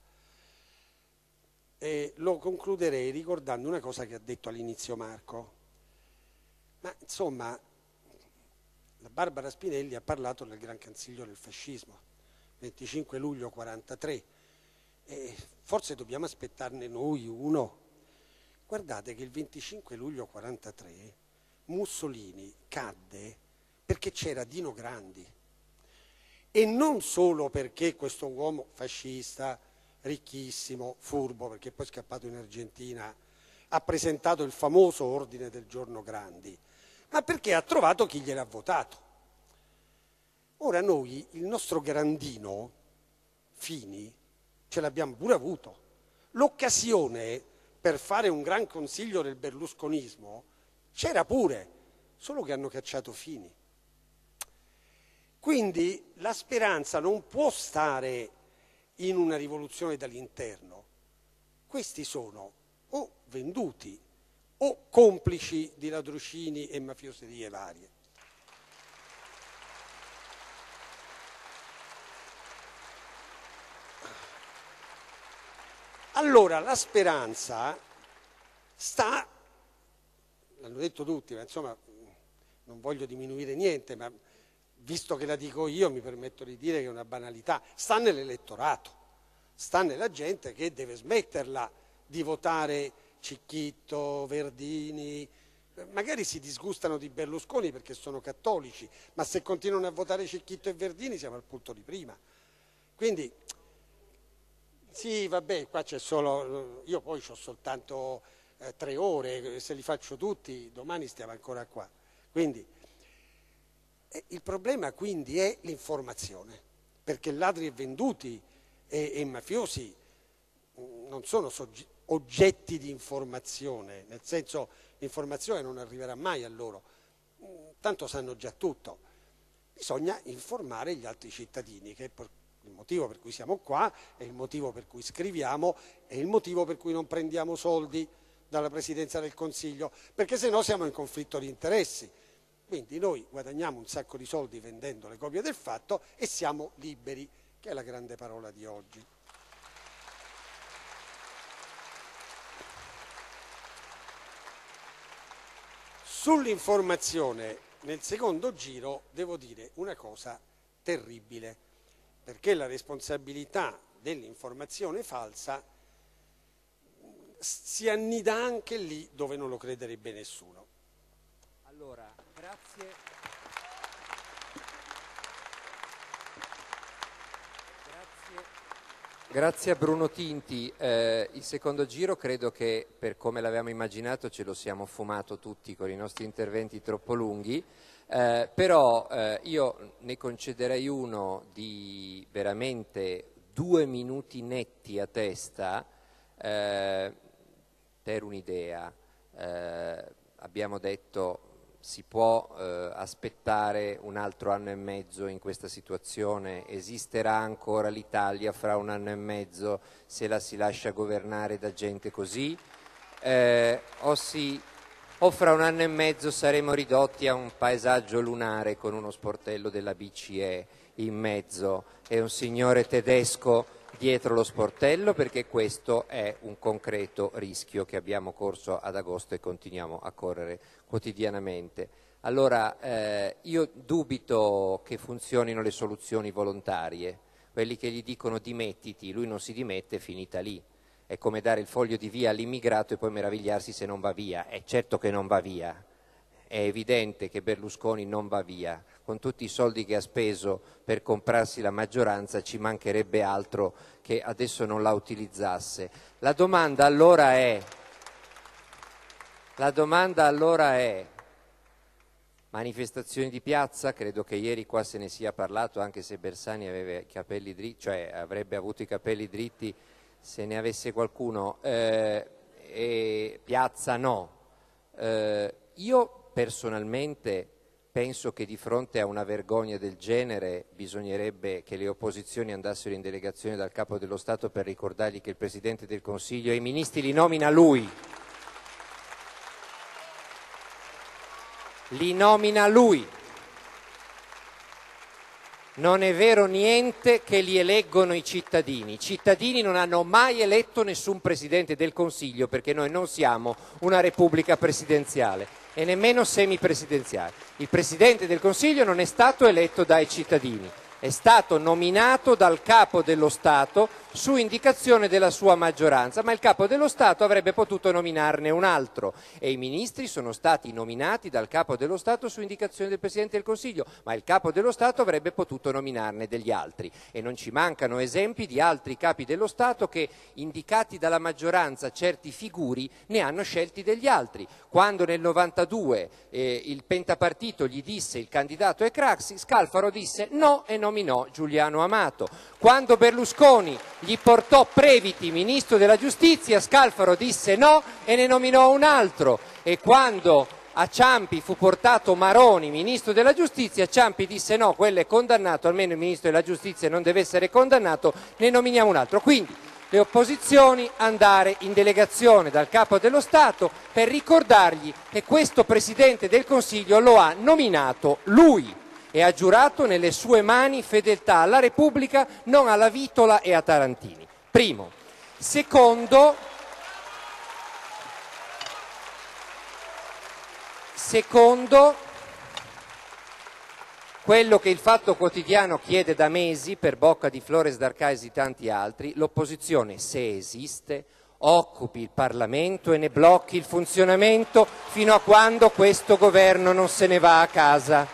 E lo concluderei ricordando una cosa che ha detto all'inizio Marco. Ma insomma, la Barbara Spinelli ha parlato del Gran Consiglio del Fascismo, 25 luglio 43, e forse dobbiamo aspettarne noi uno. Guardate che il 25 luglio 43 Mussolini cadde perché c'era Dino Grandi, e non solo perché questo uomo fascista, ricchissimo, furbo, perché poi è scappato in Argentina, ha presentato il famoso ordine del giorno Grandi, ma perché ha trovato chi gliel'ha votato. Ora noi il nostro grandino Fini ce l'abbiamo pure avuto. L'occasione per fare un gran consiglio del berlusconismo c'era pure, solo che hanno cacciato Fini. Quindi la speranza non può stare in una rivoluzione dall'interno. Questi sono o venduti o complici di ladrucini e mafioserie varie. Allora la speranza sta, l'hanno detto tutti, ma insomma non voglio diminuire niente, ma visto che la dico io mi permetto di dire che è una banalità, sta nell'elettorato, sta nella gente che deve smetterla di votare Cicchitto, Verdini, magari si disgustano di Berlusconi perché sono cattolici, ma se continuano a votare Cicchitto e Verdini siamo al punto di prima. Quindi sì, vabbè, qua c'è solo, io poi ho soltanto 3 ore, se li faccio tutti domani stiamo ancora qua. Quindi il problema quindi è l'informazione, perché ladri e venduti e mafiosi non sono oggetti di informazione, nel senso l'informazione non arriverà mai a loro, tanto sanno già tutto. Bisogna informare gli altri cittadini, che è il motivo per cui siamo qua, è il motivo per cui scriviamo, è il motivo per cui non prendiamo soldi, dalla Presidenza del Consiglio, perché se no siamo in conflitto di interessi. Quindi noi guadagniamo un sacco di soldi vendendo le copie del fatto e siamo liberi, che è la grande parola di oggi. Sull'informazione nel secondo giro devo dire una cosa terribile, perché la responsabilità dell'informazione falsa si annida anche lì dove non lo crederebbe nessuno. Allora, grazie. Grazie a Bruno Tinti. Il secondo giro credo che, per come l'avevamo immaginato, ce lo siamo fumato tutti con i nostri interventi troppo lunghi, però io ne concederei uno di veramente 2 minuti netti a testa per un'idea. Abbiamo detto si può aspettare un altro anno e mezzo in questa situazione, esisterà ancora l'Italia fra un anno e mezzo se la si lascia governare da gente così, o fra un anno e mezzo saremo ridotti a un paesaggio lunare con uno sportello della BCE in mezzo e un signore tedesco dietro lo sportello, perché questo è un concreto rischio che abbiamo corso ad agosto e continuiamo a correre quotidianamente. Allora io dubito che funzionino le soluzioni volontarie, quelli che gli dicono dimettiti, lui non si dimette, è finita lì. È come dare il foglio di via all'immigrato e poi meravigliarsi se non va via. È certo che non va via, è evidente che Berlusconi non va via. Con tutti i soldi che ha speso per comprarsi la maggioranza ci mancherebbe altro che adesso non la utilizzasse. La domanda allora è manifestazioni di piazza? Credo che ieri qua se ne sia parlato, anche se Bersani aveva i capelli dritti, cioè avrebbe avuto i capelli dritti se ne avesse qualcuno. Piazza no. Io personalmente penso che di fronte a una vergogna del genere bisognerebbe che le opposizioni andassero in delegazione dal Capo dello Stato per ricordargli che il Presidente del Consiglio e i ministri li nomina lui. Li nomina lui. Non è vero niente che li eleggono i cittadini. I cittadini non hanno mai eletto nessun Presidente del Consiglio, perché noi non siamo una repubblica presidenziale e nemmeno semipresidenziale. Il Presidente del Consiglio non è stato eletto dai cittadini, è stato nominato dal Capo dello Stato su indicazione della sua maggioranza, ma il Capo dello Stato avrebbe potuto nominarne un altro e i ministri sono stati nominati dal Capo dello Stato su indicazione del Presidente del Consiglio, ma il Capo dello Stato avrebbe potuto nominarne degli altri e non ci mancano esempi di altri capi dello Stato che, indicati dalla maggioranza certi figuri, ne hanno scelti degli altri. Quando nel 92 il pentapartito gli disse il candidato è Craxi, Scalfaro disse no e nominò Giuliano Amato. Quando Berlusconi gli portò Previti ministro della giustizia, Scalfaro disse no e ne nominò un altro, e quando a Ciampi fu portato Maroni ministro della giustizia, Ciampi disse no, quello è condannato, almeno il ministro della giustizia non deve essere condannato, ne nominiamo un altro. Quindi le opposizioni andare in delegazione dal Capo dello Stato per ricordargli che questo Presidente del Consiglio lo ha nominato lui e ha giurato nelle sue mani fedeltà alla Repubblica, non alla Vitola e a Tarantini. Primo. Secondo, quello che il Fatto Quotidiano chiede da mesi per bocca di Flores D'Arcais e tanti altri, l'opposizione, se esiste, occupi il Parlamento e ne blocchi il funzionamento fino a quando questo governo non se ne va a casa.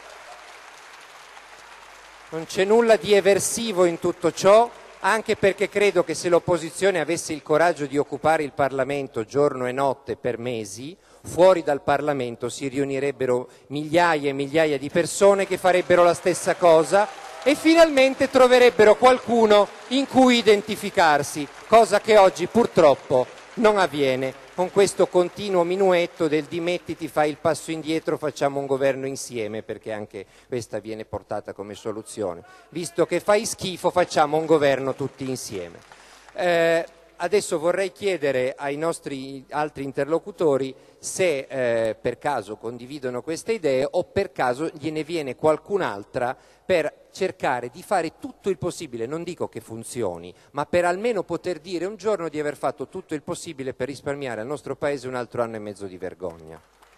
Non c'è nulla di eversivo in tutto ciò, anche perché credo che se l'opposizione avesse il coraggio di occupare il Parlamento giorno e notte per mesi, fuori dal Parlamento si riunirebbero migliaia e migliaia di persone che farebbero la stessa cosa e finalmente troverebbero qualcuno in cui identificarsi, cosa che oggi purtroppo non avviene con questo continuo minuetto del dimettiti, fai il passo indietro, facciamo un governo insieme, perché anche questa viene portata come soluzione. Visto che fai schifo, facciamo un governo tutti insieme. Adesso vorrei chiedere ai nostri altri interlocutori se per caso condividono queste idee o per caso gliene viene qualcun'altra per cercare di fare tutto il possibile, non dico che funzioni, ma per almeno poter dire un giorno di aver fatto tutto il possibile per risparmiare al nostro Paese un altro anno e mezzo di vergogna.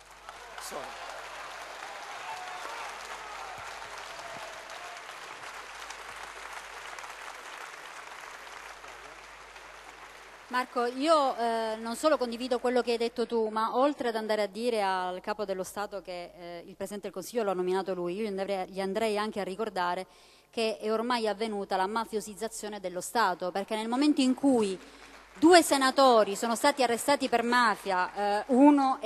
Marco, io non solo condivido quello che hai detto tu, ma oltre ad andare a dire al Capo dello Stato che il Presidente del Consiglio lo ha nominato lui, io gli andrei anche a ricordare che è ormai avvenuta la mafiosizzazione dello Stato, perché nel momento in cui 2 senatori sono stati arrestati per mafia, uno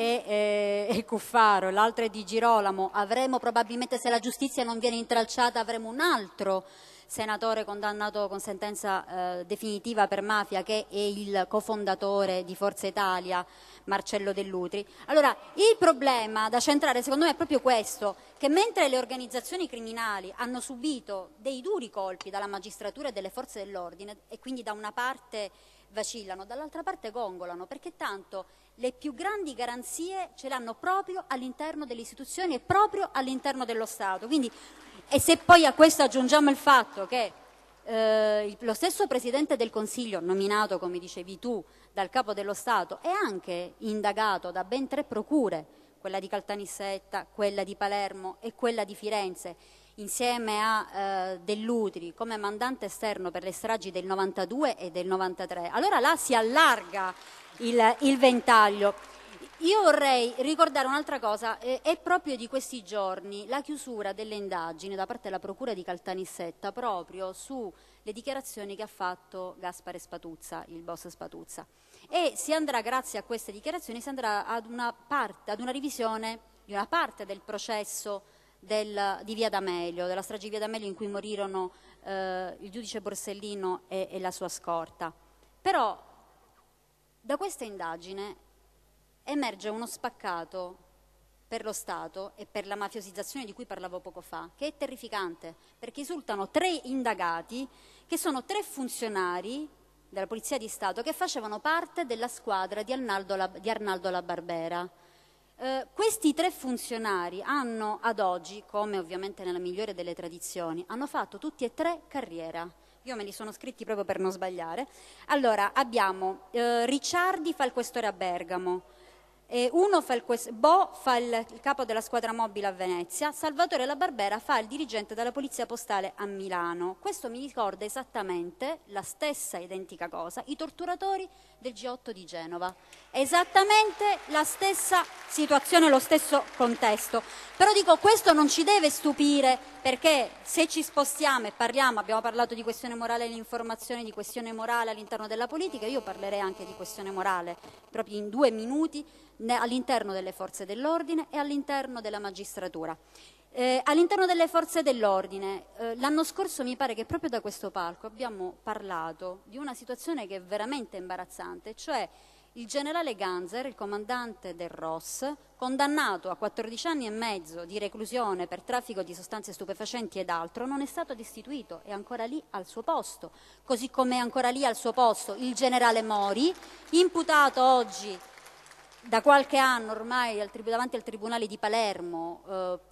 è Cuffaro e l'altro è Di Girolamo, avremo probabilmente, se la giustizia non viene intralciata, avremo un altro senatore condannato con sentenza definitiva per mafia, che è il cofondatore di Forza Italia, Marcello Dell'Utri. Allora, il problema da centrare secondo me è proprio questo, che mentre le organizzazioni criminali hanno subito dei duri colpi dalla magistratura e dalle forze dell'ordine e quindi da una parte vacillano, dall'altra parte gongolano, perché tanto le più grandi garanzie ce le hanno proprio all'interno delle istituzioni e proprio all'interno dello Stato. Quindi, e se poi a questo aggiungiamo il fatto che lo stesso Presidente del Consiglio, nominato, come dicevi tu, dal Capo dello Stato, è anche indagato da ben 3 procure, quella di Caltanissetta, quella di Palermo e quella di Firenze, insieme a Dell'Utri come mandante esterno per le stragi del 92 e del 93. Allora là si allarga il ventaglio. Io vorrei ricordare un'altra cosa, è proprio di questi giorni la chiusura delle indagini da parte della Procura di Caltanissetta proprio sulle dichiarazioni che ha fatto Gaspare Spatuzza, il boss Spatuzza. E si andrà, grazie a queste dichiarazioni, si andrà ad una revisione di una parte del processo di Via D'Amelio, della strage di Via D'Amelio in cui morirono il giudice Borsellino e la sua scorta. Però da questa indagine emerge uno spaccato per lo Stato e per la mafiosizzazione di cui parlavo poco fa, che è terrificante, perché risultano 3 indagati che sono 3 funzionari della Polizia di Stato che facevano parte della squadra di Arnaldo La Barbera. Questi 3 funzionari hanno ad oggi, come ovviamente nella migliore delle tradizioni, hanno fatto tutti e 3 carriera. Io me li sono scritti proprio per non sbagliare. Allora, abbiamo Ricciardi fa il questore a Bergamo, Bo fa il capo della squadra mobile a Venezia, Salvatore La Barbera fa il dirigente della polizia postale a Milano. Questo mi ricorda esattamente la stessa identica cosa, i torturatori del G8 di Genova. Esattamente la stessa situazione, lo stesso contesto. Però dico, questo non ci deve stupire, perché se ci spostiamo e abbiamo parlato di questione morale dell'informazione, di questione morale all'interno della politica, io parlerei anche di questione morale, proprio in 2 minuti, all'interno delle forze dell'ordine e all'interno della magistratura. All'interno delle forze dell'ordine, l'anno scorso mi pare che proprio da questo palco abbiamo parlato di una situazione che è veramente imbarazzante, cioè il generale Ganzer, il comandante del ROS, condannato a 14 anni e mezzo di reclusione per traffico di sostanze stupefacenti ed altro, non è stato destituito, è ancora lì al suo posto, così come è ancora lì al suo posto il generale Mori, imputato oggi da qualche anno ormai davanti al Tribunale di Palermo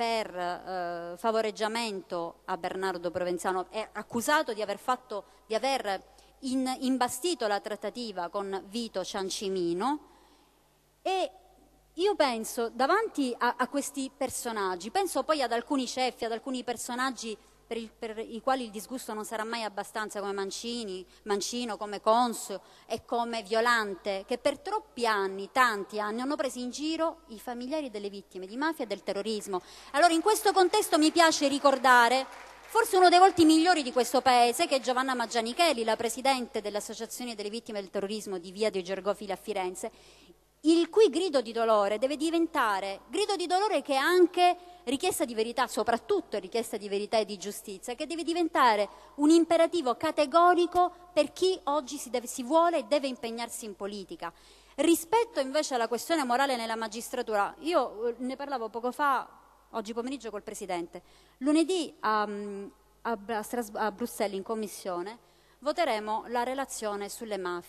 per favoreggiamento a Bernardo Provenzano, è accusato di aver imbastito la trattativa con Vito Ciancimino. E io penso, davanti a questi personaggi, penso poi ad alcuni ceffi, ad alcuni personaggi per i quali il disgusto non sarà mai abbastanza, come Mancino, come Conso e come Violante, che per troppi anni, tanti anni, hanno preso in giro i familiari delle vittime di mafia e del terrorismo. Allora, in questo contesto mi piace ricordare forse uno dei volti migliori di questo Paese, che è Giovanna Maggianichelli, la Presidente dell'Associazione delle Vittime del Terrorismo di Via dei Gergofili a Firenze, il cui grido di dolore deve diventare grido di dolore che è anche richiesta di verità, soprattutto richiesta di verità e di giustizia, che deve diventare un imperativo categorico per chi oggi si vuole e deve impegnarsi in politica. Rispetto invece alla questione morale nella magistratura, io ne parlavo poco fa, oggi pomeriggio col Presidente, lunedì a Bruxelles in Commissione voteremo la relazione sulle mafie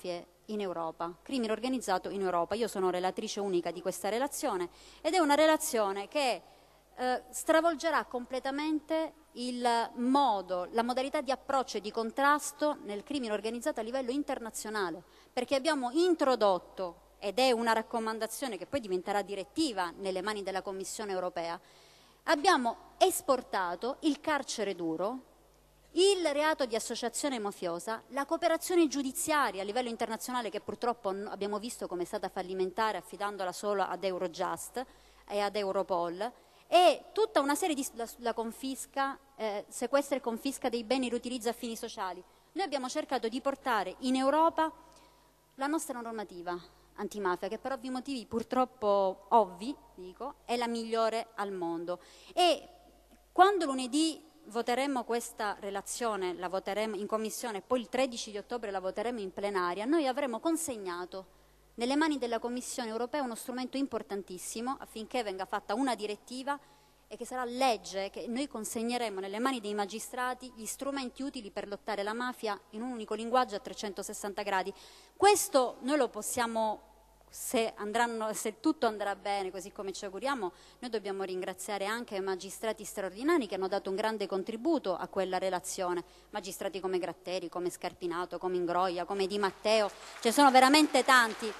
in Europa, crimine organizzato in Europa. Io sono relatrice unica di questa relazione ed è una relazione che stravolgerà completamente la modalità di approccio e di contrasto nel crimine organizzato a livello internazionale, perché abbiamo introdotto, ed è una raccomandazione che poi diventerà direttiva nelle mani della Commissione europea, abbiamo esportato il carcere duro, il reato di associazione mafiosa, la cooperazione giudiziaria a livello internazionale che purtroppo abbiamo visto come è stata fallimentare affidandola solo ad Eurojust e ad Europol, e tutta una serie di la confisca, sequestro e confisca dei beni e riutilizzo a fini sociali. Noi abbiamo cercato di portare in Europa la nostra normativa antimafia, che per ovvi motivi purtroppo ovvi, dico, è la migliore al mondo. E quando lunedì voteremo questa relazione, la voteremo in commissione e poi il 13 di ottobre la voteremo in plenaria, noi avremo consegnato nelle mani della Commissione europea uno strumento importantissimo affinché venga fatta una direttiva e che sarà legge, che noi consegneremo nelle mani dei magistrati gli strumenti utili per lottare la mafia in un unico linguaggio a 360 gradi. Questo noi lo possiamo, se tutto andrà bene, così come ci auguriamo, noi dobbiamo ringraziare anche i magistrati straordinari che hanno dato un grande contributo a quella relazione, magistrati come Gratteri, come Scarpinato, come Ingroia, come Di Matteo, ce ne sono veramente tanti.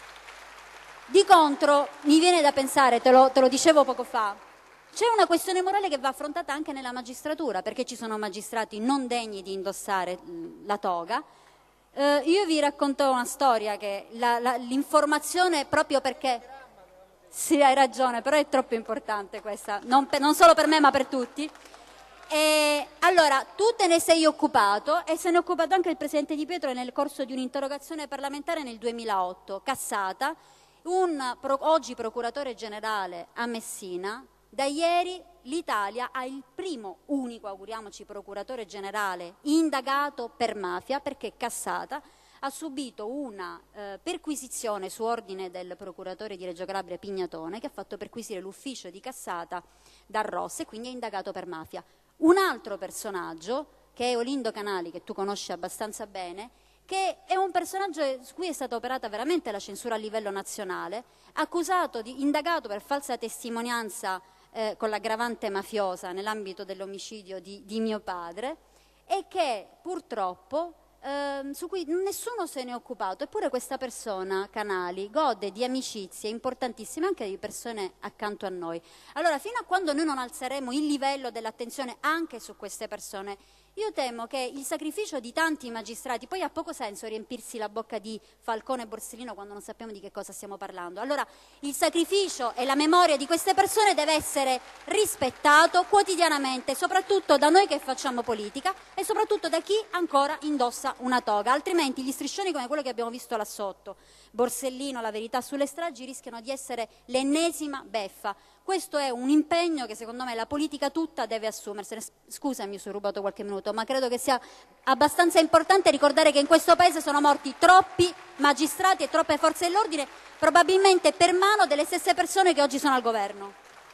Di contro mi viene da pensare, te lo dicevo poco fa, c'è una questione morale che va affrontata anche nella magistratura, perché ci sono magistrati non degni di indossare la toga. Io vi racconto una storia che l'informazione, proprio perché sì, hai ragione, però è troppo importante questa, non solo per me ma per tutti. Allora, tu te ne sei occupato e se ne è occupato anche il Presidente Di Pietro nel corso di un'interrogazione parlamentare nel 2008, Cassata, oggi procuratore generale a Messina. Da ieri l'Italia ha il primo, unico, auguriamoci, procuratore generale indagato per mafia, perché Cassata ha subito una perquisizione su ordine del procuratore di Reggio Calabria Pignatone, che ha fatto perquisire l'ufficio di Cassata da Ross e quindi è indagato per mafia. Un altro personaggio, che è Olindo Canali, che tu conosci abbastanza bene, che è un personaggio su cui è stata operata veramente la censura a livello nazionale, indagato per falsa testimonianza con l'aggravante mafiosa nell'ambito dell'omicidio di mio padre, e che purtroppo su cui nessuno se ne è occupato. Eppure questa persona, Canali, gode di amicizie importantissime anche di persone accanto a noi. Allora, fino a quando noi non alzeremo il livello dell'attenzione anche su queste persone, io temo che il sacrificio di tanti magistrati, poi ha poco senso riempirsi la bocca di Falcone e Borsellino quando non sappiamo di che cosa stiamo parlando. Allora, il sacrificio e la memoria di queste persone deve essere rispettato quotidianamente, soprattutto da noi che facciamo politica e soprattutto da chi ancora indossa una toga, altrimenti gli striscioni come quello che abbiamo visto là sotto, Borsellino, la verità sulle stragi, rischiano di essere l'ennesima beffa. Questo è un impegno che secondo me la politica tutta deve assumersene. Scusami se ho rubato qualche minuto, ma credo che sia abbastanza importante ricordare che in questo Paese sono morti troppi magistrati e troppe forze dell'ordine, probabilmente per mano delle stesse persone che oggi sono al governo.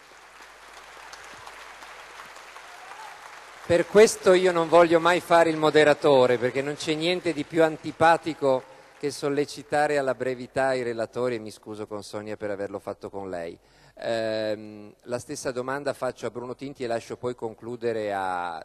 Per questo io non voglio mai fare il moderatore, perché non c'è niente di più antipatico che sollecitare alla brevità i relatori, e mi scuso con Sonia per averlo fatto con lei. La stessa domanda faccio a Bruno Tinti e lascio poi concludere a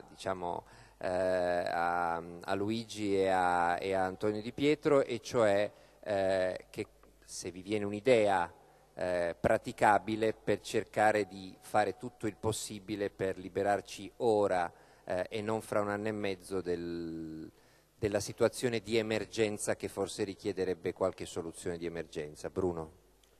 Luigi e a Antonio Di Pietro, e cioè che se vi viene un'idea praticabile per cercare di fare tutto il possibile per liberarci ora e non fra un anno e mezzo della situazione di emergenza che forse richiederebbe qualche soluzione di emergenza. Bruno?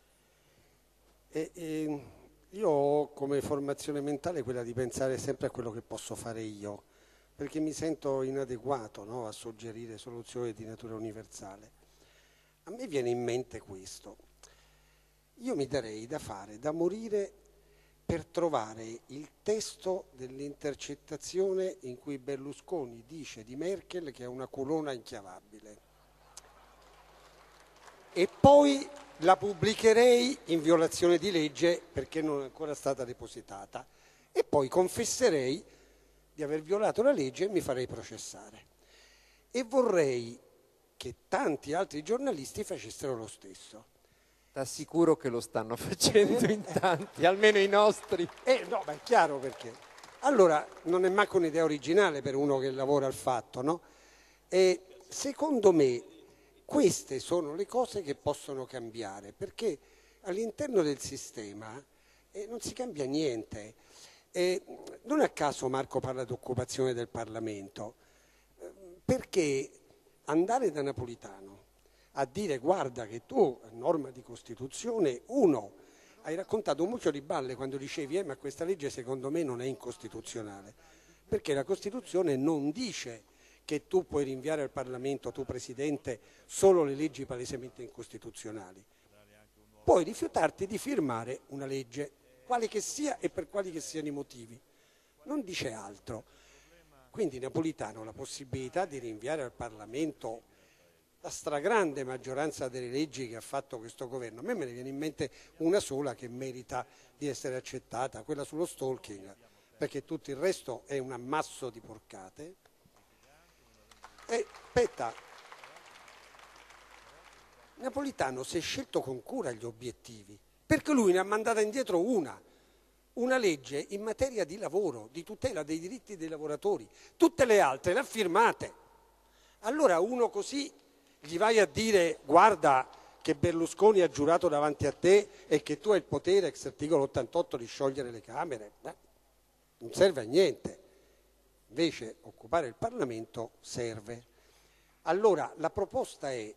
Io ho come formazione mentale quella di pensare sempre a quello che posso fare io, perché mi sento inadeguato, no, a suggerire soluzioni di natura universale. A me viene in mente questo: io mi darei da fare, da morire, per trovare il testo dell'intercettazione in cui Berlusconi dice di Merkel che è una culona inchiavabile. E poi la pubblicherei in violazione di legge perché non è ancora stata depositata, e poi confesserei di aver violato la legge e mi farei processare. E vorrei che tanti altri giornalisti facessero lo stesso. T'assicuro che lo stanno facendo in tanti, almeno i nostri. No, ma è chiaro perché. Allora, non è manco un'idea originale per uno che lavora al fatto, no? E secondo me queste sono le cose che possono cambiare, perché all'interno del sistema non si cambia niente. Non a caso Marco parla di occupazione del Parlamento, perché andare da Napolitano a dire guarda che tu, a norma di Costituzione, hai raccontato un mucchio di balle quando dicevi ma questa legge secondo me non è incostituzionale, perché la Costituzione non dice che tu puoi rinviare al Parlamento, tu Presidente, solo le leggi palesemente incostituzionali. Puoi rifiutarti di firmare una legge, quale che sia e per quali che siano i motivi. Non dice altro. Quindi Napolitano ha la possibilità di rinviare al Parlamento la stragrande maggioranza delle leggi che ha fatto questo governo. A me ne viene in mente una sola che merita di essere accettata, quella sullo stalking, perché tutto il resto è un ammasso di porcate. Aspetta, Napolitano si è scelto con cura gli obiettivi, perché lui ne ha mandata indietro una legge in materia di lavoro, di tutela dei diritti dei lavoratori, tutte le altre le ha firmate. Allora uno così gli vai a dire guarda che Berlusconi ha giurato davanti a te e che tu hai il potere, ex articolo 88, di sciogliere le Camere, non serve a niente. Invece occupare il Parlamento serve. Allora la proposta è,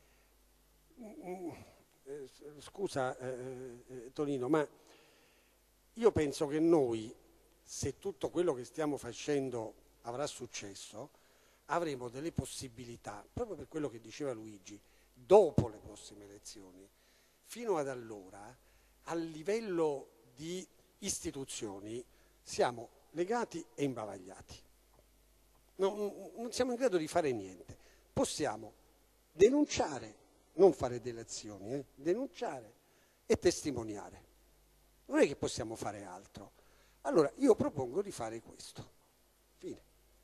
scusa Tonino, ma io penso che noi, se tutto quello che stiamo facendo avrà successo, avremo delle possibilità, proprio per quello che diceva Luigi, dopo le prossime elezioni. Fino ad allora, a livello di istituzioni, siamo legati e imbavagliati. Non siamo in grado di fare niente. Possiamo denunciare, non fare delle azioni, denunciare e testimoniare. Non è che possiamo fare altro. Allora io propongo di fare questo. Fine.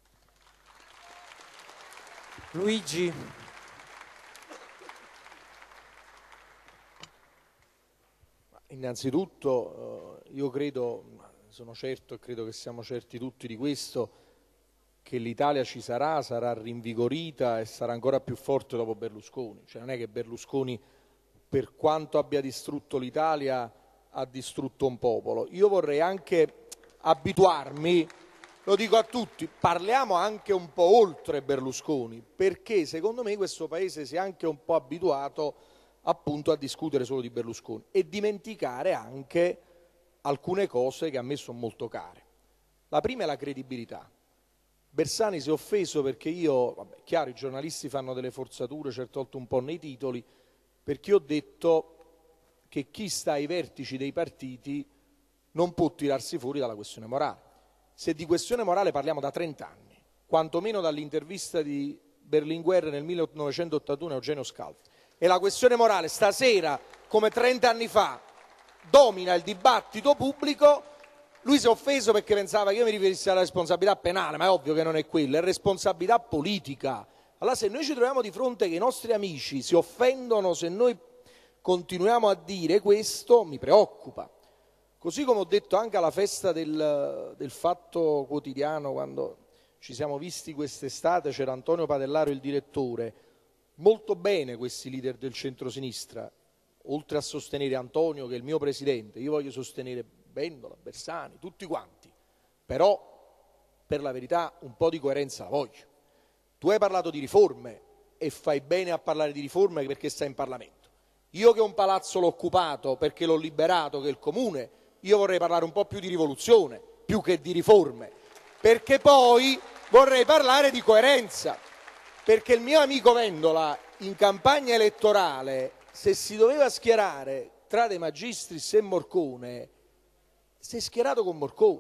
Luigi. Innanzitutto io credo, sono certo e credo che siamo certi tutti di questo, che l'Italia ci sarà rinvigorita e sarà ancora più forte dopo Berlusconi. Cioè non è che Berlusconi, per quanto abbia distrutto l'Italia, ha distrutto un popolo. Io vorrei anche abituarmi, lo dico a tutti, parliamo anche un po' oltre Berlusconi, perché secondo me questo Paese si è anche un po' abituato appunto a discutere solo di Berlusconi e dimenticare anche alcune cose che a me sono molto care. La prima è la credibilità. Bersani si è offeso perché io, vabbè, chiaro, i giornalisti fanno delle forzature certe volte un po' nei titoli, perché io ho detto che chi sta ai vertici dei partiti non può tirarsi fuori dalla questione morale. Se di questione morale parliamo da 30 anni, quantomeno dall'intervista di Berlinguer nel 1981 a Eugenio Scalfari, e la questione morale stasera, come 30 anni fa, domina il dibattito pubblico, lui si è offeso perché pensava che io mi riferissi alla responsabilità penale, ma è ovvio che non è quella, è responsabilità politica. Allora se noi ci troviamo di fronte che i nostri amici si offendono se noi continuiamo a dire questo, mi preoccupa. Così come ho detto anche alla festa del Fatto Quotidiano, quando ci siamo visti quest'estate, c'era Antonio Padellaro il direttore, molto bene questi leader del centrosinistra, oltre a sostenere Antonio che è il mio presidente, io voglio sostenere Vendola, Bersani, tutti quanti, però per la verità un po' di coerenza la voglio. Tu hai parlato di riforme e fai bene a parlare di riforme perché stai in Parlamento. Io che un palazzo l'ho occupato perché l'ho liberato, che è il comune, io vorrei parlare un po' più di rivoluzione, più che di riforme, perché poi vorrei parlare di coerenza, perché il mio amico Vendola in campagna elettorale, se si doveva schierare tra De Magistris e Morcone, si è schierato con Morcone.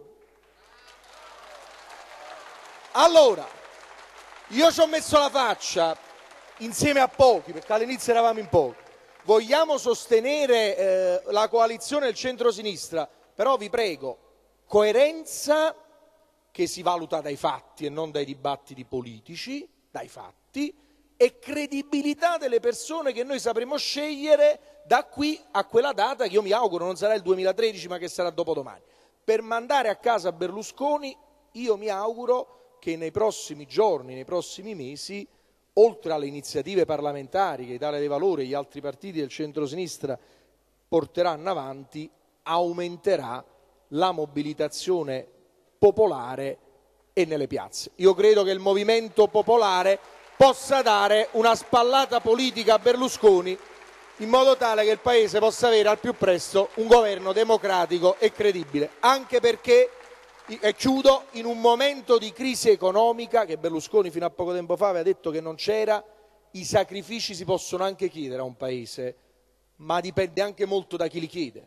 Allora, io ci ho messo la faccia insieme a pochi, perché all'inizio eravamo in pochi. Vogliamo sostenere la coalizione del centrosinistra, però vi prego, coerenza che si valuta dai fatti e non dai dibattiti politici, dai fatti, e credibilità delle persone che noi sapremo scegliere da qui a quella data, che io mi auguro non sarà il 2013 ma che sarà dopodomani. Per mandare a casa Berlusconi io mi auguro che nei prossimi giorni, nei prossimi mesi, oltre alle iniziative parlamentari che Italia dei Valori e gli altri partiti del centro-sinistra porteranno avanti, aumenterà la mobilitazione popolare e nelle piazze. Io credo che il movimento popolare possa dare una spallata politica a Berlusconi in modo tale che il Paese possa avere al più presto un governo democratico e credibile, anche perché, e chiudo, in un momento di crisi economica che Berlusconi fino a poco tempo fa aveva detto che non c'era, i sacrifici si possono anche chiedere a un Paese, ma dipende anche molto da chi li chiede.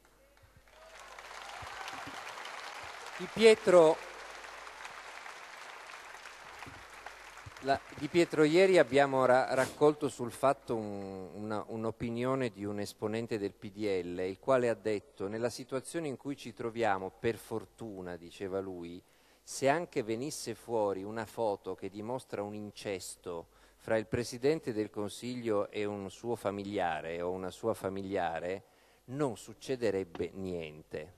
Di Pietro ieri abbiamo raccolto sul fatto un'opinione di un esponente del PDL, il quale ha detto: nella situazione in cui ci troviamo, per fortuna, diceva lui, se anche venisse fuori una foto che dimostra un incesto fra il Presidente del Consiglio e un suo familiare o una sua familiare, non succederebbe niente.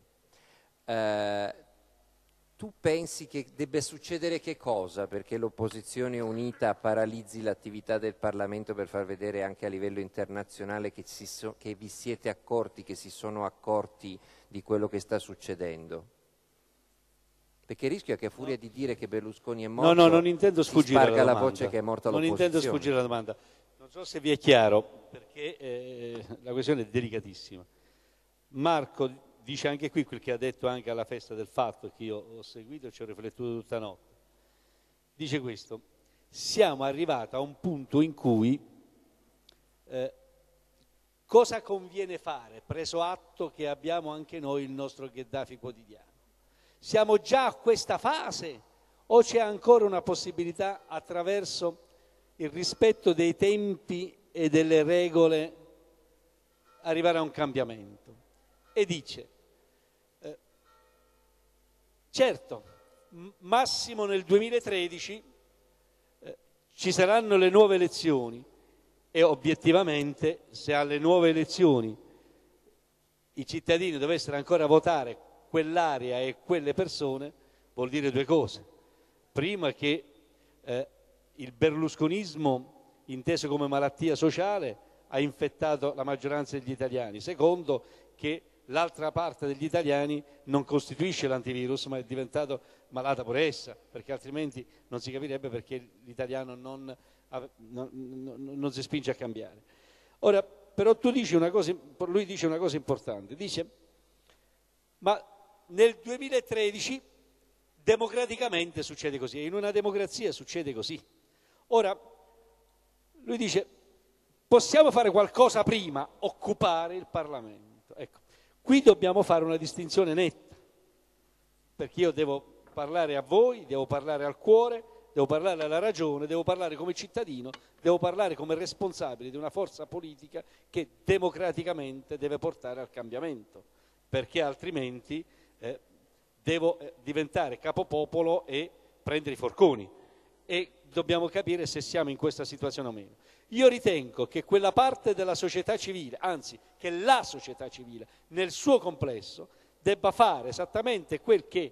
Tu pensi che debba succedere che cosa perché l'opposizione unita paralizzi l'attività del Parlamento per far vedere anche a livello internazionale che vi siete accorti, che si sono accorti di quello che sta succedendo? Perché il rischio è che a furia di dire che Berlusconi è morto, non intendo sfuggire si sparga la voce che è morta l'opposizione. Non intendo sfuggire la domanda. Non so se vi è chiaro, perché la questione è delicatissima. Marco dice anche qui quel che ha detto anche alla festa del Fatto, che io ho seguito e ci ho riflettuto tutta notte. Dice questo: siamo arrivati a un punto in cui cosa conviene fare, preso atto che abbiamo anche noi il nostro Gheddafi quotidiano? Siamo già a questa fase o c'è ancora una possibilità, attraverso il rispetto dei tempi e delle regole, arrivare a un cambiamento? E dice: certo, massimo nel 2013 ci saranno le nuove elezioni e obiettivamente se alle nuove elezioni i cittadini dovessero ancora votare quell'area e quelle persone, vuol dire due cose. Prima, che il berlusconismo, inteso come malattia sociale, ha infettato la maggioranza degli italiani. Secondo, che l'altra parte degli italiani non costituisce l'antivirus, ma è diventato malata pure essa, perché altrimenti non si capirebbe perché l'italiano non si spinge a cambiare. Ora, però lui dice una cosa importante, dice: ma nel 2013 democraticamente succede così, e in una democrazia succede così. Ora, lui dice: possiamo fare qualcosa prima, occupare il Parlamento. Ecco. Qui dobbiamo fare una distinzione netta, perché io devo parlare a voi, devo parlare al cuore, devo parlare alla ragione, devo parlare come cittadino, devo parlare come responsabile di una forza politica che democraticamente deve portare al cambiamento, perché altrimenti devo diventare capopopolo e prendere i forconi, e dobbiamo capire se siamo in questa situazione o meno. Io ritengo che quella parte della società civile, anzi che la società civile nel suo complesso, debba fare esattamente quel che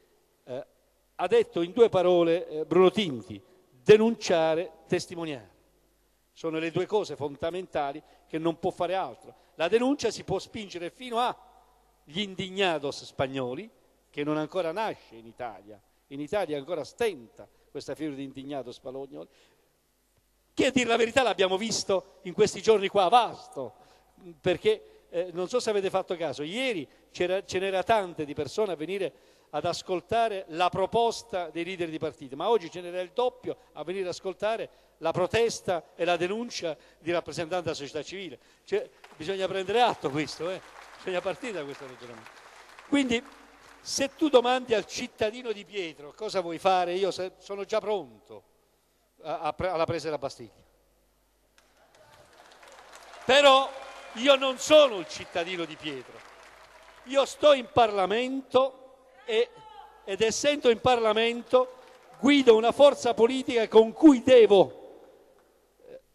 ha detto in due parole Bruno Tinti: denunciare, testimoniare. Sono le due cose fondamentali che non può fare altro. La denuncia si può spingere fino agli indignados spagnoli, che non ancora nasce in Italia. In Italia ancora stenta questa figura di indignato spagnolo, che a dire la verità l'abbiamo visto in questi giorni qua a Vasto, perché non so se avete fatto caso, ieri ce n'era tante di persone a venire ad ascoltare la proposta dei leader di partito, ma oggi ce n'era il doppio a venire ad ascoltare la protesta e la denuncia di rappresentanti della società civile. Cioè, bisogna prendere atto questo, bisogna partire da questo ragionamento. Quindi, se tu domandi al cittadino di Pietro cosa vuoi fare, io sono già pronto alla presa della Bastiglia. Però io non sono il cittadino di Pietro, io sto in Parlamento ed essendo in Parlamento guido una forza politica con cui devo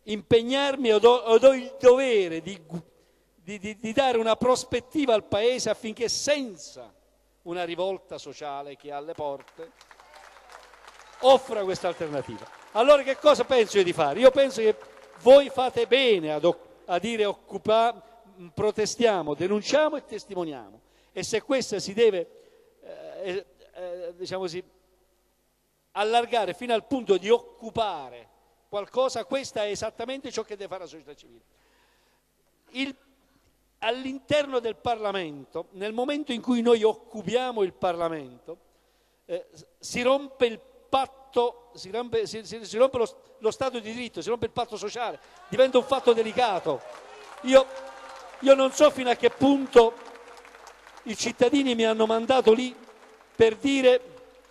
impegnarmi o ho il dovere di dare una prospettiva al Paese affinché senza una rivolta sociale che è alle porte offra questa alternativa. Allora che cosa penso io di fare? Io penso che voi fate bene a dire protestiamo, denunciamo e testimoniamo, e se questa si deve diciamo così, allargare fino al punto di occupare qualcosa, questa è esattamente ciò che deve fare la società civile. All'interno del Parlamento, nel momento in cui noi occupiamo il Parlamento, si rompe il patto, si rompe lo Stato di diritto, si rompe il patto sociale, diventa un fatto delicato. Io non so fino a che punto i cittadini mi hanno mandato lì per dire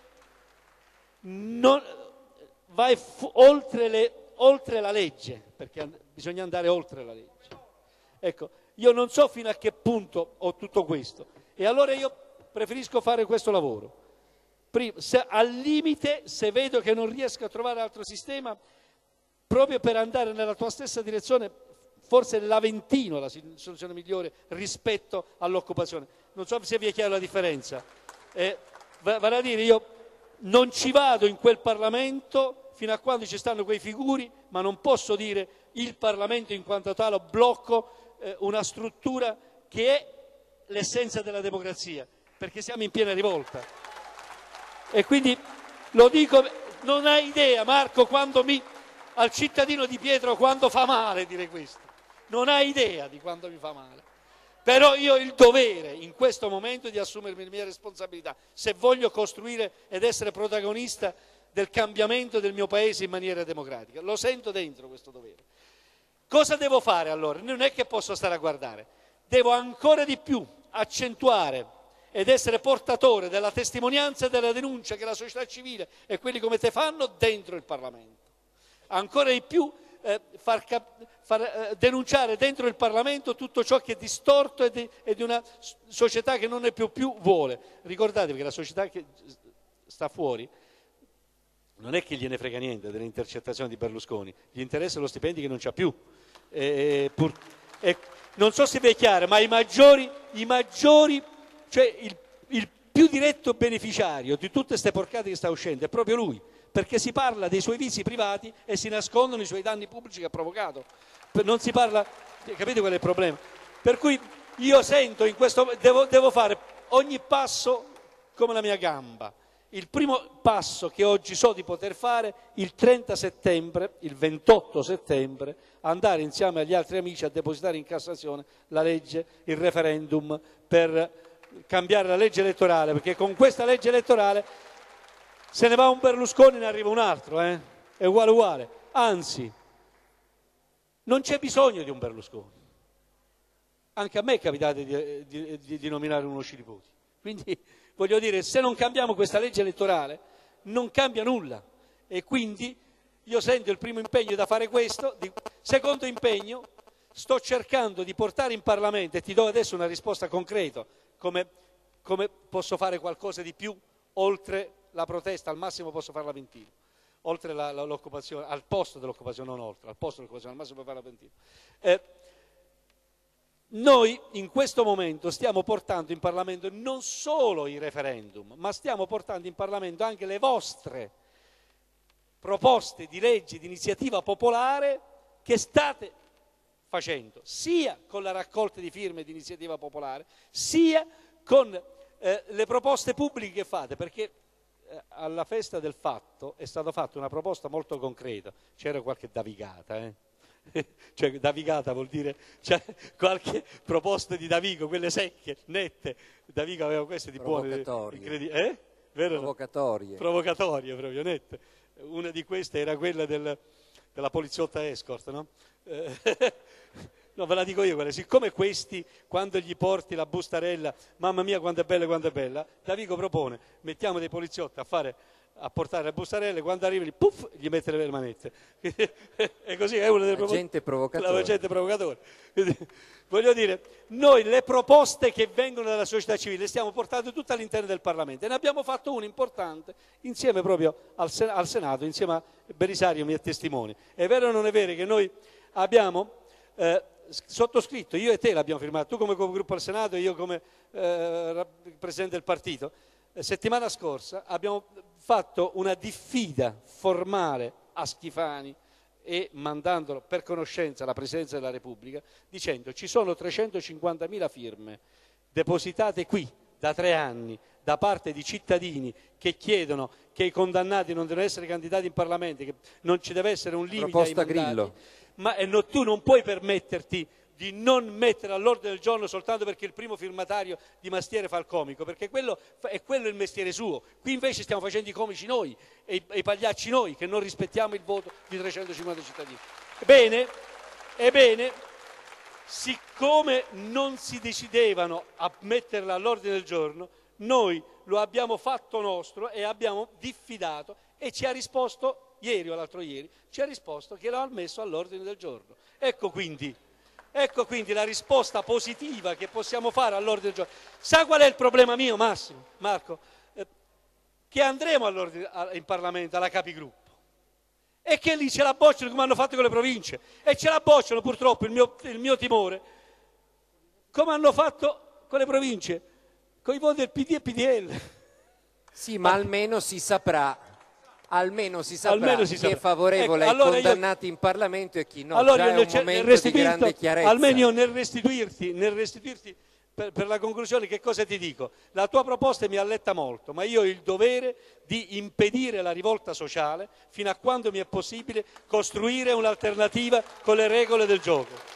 vai oltre la legge, perché bisogna andare oltre la legge. Ecco, io non so fino a che punto ho tutto questo, e allora io preferisco fare questo lavoro. Al limite, se vedo che non riesco a trovare altro sistema, proprio per andare nella tua stessa direzione, forse l'Aventino è la soluzione migliore rispetto all'occupazione. Non so se vi è chiara la differenza. Vale a dire, io non ci vado in quel Parlamento fino a quando ci stanno quei figuri, ma non posso dire il Parlamento in quanto tale blocco una struttura che è l'essenza della democrazia, perché siamo in piena rivolta. E quindi lo dico, non hai idea, Marco, al cittadino di Pietro quando fa male dire questo, non hai idea di quando mi fa male. Però io ho il dovere in questo momento di assumermi le mie responsabilità, se voglio costruire ed essere protagonista del cambiamento del mio Paese in maniera democratica. Lo sento dentro questo dovere. Cosa devo fare allora? Non è che posso stare a guardare, devo ancora di più accentuare ed essere portatore della testimonianza e della denuncia che la società civile e quelli come te fanno dentro il Parlamento. Ancora di più far denunciare dentro il Parlamento tutto ciò che è distorto e di una società che non ne più vuole. Ricordatevi che la società che sta fuori non è che gliene frega niente delle intercettazioni di Berlusconi, gli interessa lo stipendio che non c'ha più. Non so se vi è chiaro, ma i maggiori, cioè il più diretto beneficiario di tutte queste porcate che sta uscendo è proprio lui, perché si parla dei suoi vizi privati e si nascondono i suoi danni pubblici che ha provocato. Non si parla, capite qual è il problema? Per cui io sento in questo, devo fare ogni passo come la mia gamba. Il primo passo che oggi so di poter fare, il 30 settembre, il 28 settembre, andare insieme agli altri amici a depositare in Cassazione la legge, il referendum per cambiare la legge elettorale, perché con questa legge elettorale se ne va un Berlusconi e ne arriva un altro, è uguale. Anzi, non c'è bisogno di un Berlusconi. Anche a me è capitato di nominare uno Scilipoti. Quindi, voglio dire, se non cambiamo questa legge elettorale, non cambia nulla. E quindi io sento il primo impegno da fare questo. Secondo impegno, sto cercando di portare in Parlamento, e ti do adesso una risposta concreta, come posso fare qualcosa di più oltre la protesta, al massimo posso fare l'Aventino, oltre l'occupazione, al posto dell'occupazione, non oltre, al posto dell'occupazione, al massimo posso fare l'Aventino. Noi in questo momento stiamo portando in Parlamento non solo i referendum, ma stiamo portando in Parlamento anche le vostre proposte di legge di iniziativa popolare che state facendo, sia con la raccolta di firme di iniziativa popolare, sia con le proposte pubbliche che fate, perché alla festa del fatto è stata fatta una proposta molto concreta, c'era qualche davigata, cioè davigata vuol dire qualche proposta di Davigo, quelle secche, nette. Davigo aveva queste di buone, provocatorie proprio nette. Una di queste era quella della poliziotta escort, no? No, ve la dico io quella. Siccome questi, quando gli porti la bustarella, mamma mia quanto è bella, Davigo propone, mettiamo dei poliziotti a fare a portare le bustarelle, quando arrivi, puff, gli mette le manette. E così è uno dei Agente provocatore. L'agente provocatore. Voglio dire, noi le proposte che vengono dalla società civile le stiamo portando tutte all'interno del Parlamento e ne abbiamo fatto una importante insieme proprio al Senato, insieme a Belisario, mi è testimone. È vero o non è vero che noi abbiamo sottoscritto, io e te l'abbiamo firmato, tu come gruppo al Senato e io come presidente del partito, settimana scorsa abbiamo fatto una diffida formale a Schifani e mandandolo per conoscenza alla Presidenza della Repubblica, dicendo ci sono 350.000 firme depositate qui da 3 anni da parte di cittadini che chiedono che i condannati non devono essere candidati in Parlamento, che non ci deve essere un limite Proposta ai mandati, Grillo. ma tu non puoi permetterti di non mettere all'ordine del giorno soltanto perché il primo firmatario di Mastiere fa il comico, perché quello è il mestiere suo. Qui invece stiamo facendo i comici noi e i pagliacci noi, che non rispettiamo il voto di 350 cittadini. Ebbene, siccome non si decidevano a metterla all'ordine del giorno, noi lo abbiamo fatto nostro e abbiamo diffidato e ci ha risposto, ieri o l'altro ieri, ci ha risposto che l'ha messo all'ordine del giorno. Ecco quindi la risposta positiva che possiamo fare all'ordine del giorno. Sa qual è il problema mio, Marco? Che andremo in Parlamento, alla Capigruppo, e che lì ce la bocciano come hanno fatto con le province, e ce la bocciano purtroppo, il mio timore, come hanno fatto con le province, con i voti del PD e PDL. Sì, ma almeno si saprà chi è favorevole ecco, ai condannati in Parlamento e chi no. Allora Già è un momento di grande chiarezza. Almeno io nel restituirti per la conclusione, che cosa ti dico? La tua proposta mi alletta molto, ma io ho il dovere di impedire la rivolta sociale fino a quando mi è possibile costruire un'alternativa con le regole del gioco.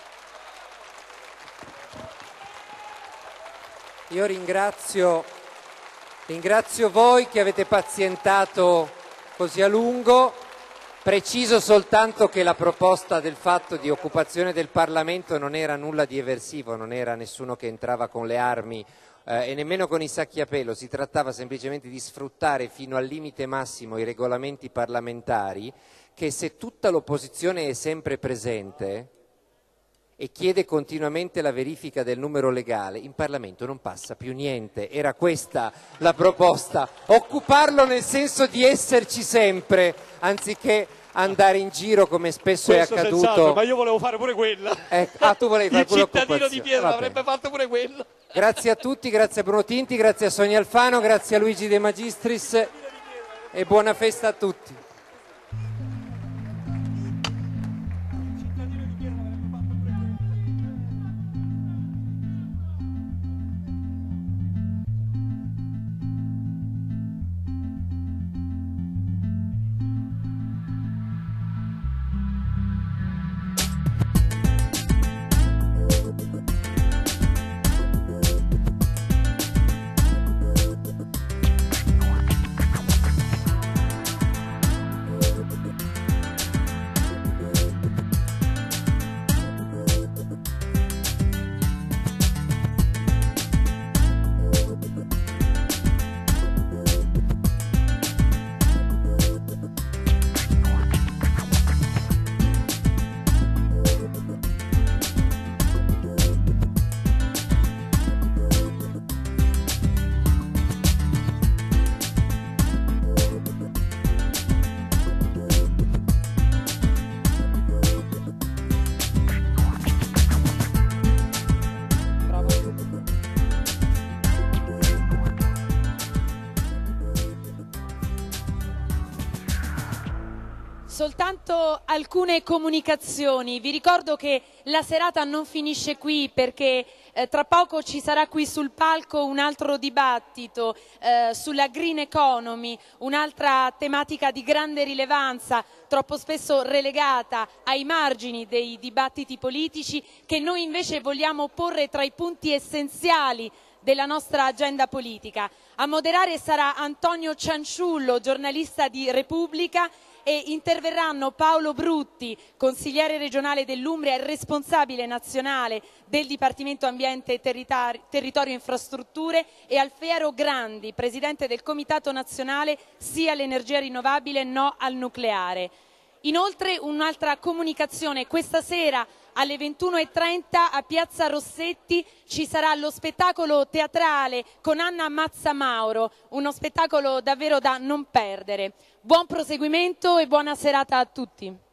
Io ringrazio voi che avete pazientato così a lungo. Preciso soltanto che la proposta del fatto di occupazione del Parlamento non era nulla di eversivo, non era nessuno che entrava con le armi e nemmeno con i sacchi a pelo, si trattava semplicemente di sfruttare fino al limite massimo i regolamenti parlamentari, che se tutta l'opposizione è sempre presente e chiede continuamente la verifica del numero legale, in Parlamento non passa più niente. Era questa la proposta, occuparlo nel senso di esserci sempre, anziché andare in giro come spesso è accaduto. Senz'altro, ma io volevo fare pure quella. Tu volevi fare il cittadino di Piedra avrebbe fatto pure quello. Grazie a tutti, grazie a Bruno Tinti, grazie a Sonia Alfano, grazie a Luigi De Magistris e buona festa a tutti. Soltanto alcune comunicazioni. Vi ricordo che la serata non finisce qui, perché tra poco ci sarà qui sul palco un altro dibattito sulla green economy, un'altra tematica di grande rilevanza, troppo spesso relegata ai margini dei dibattiti politici, che noi invece vogliamo porre tra i punti essenziali della nostra agenda politica. A moderare sarà Antonio Cianciullo, giornalista di Repubblica, e interverranno Paolo Brutti, consigliere regionale dell'Umbria e responsabile nazionale del Dipartimento Ambiente e Territorio e Infrastrutture, e Alfero Grandi, presidente del Comitato Nazionale Sì all'Energia Rinnovabile, No al Nucleare. Inoltre un'altra comunicazione: questa sera alle 21:30 a Piazza Rossetti ci sarà lo spettacolo teatrale con Anna Mazzamauro, uno spettacolo davvero da non perdere. Buon proseguimento e buona serata a tutti.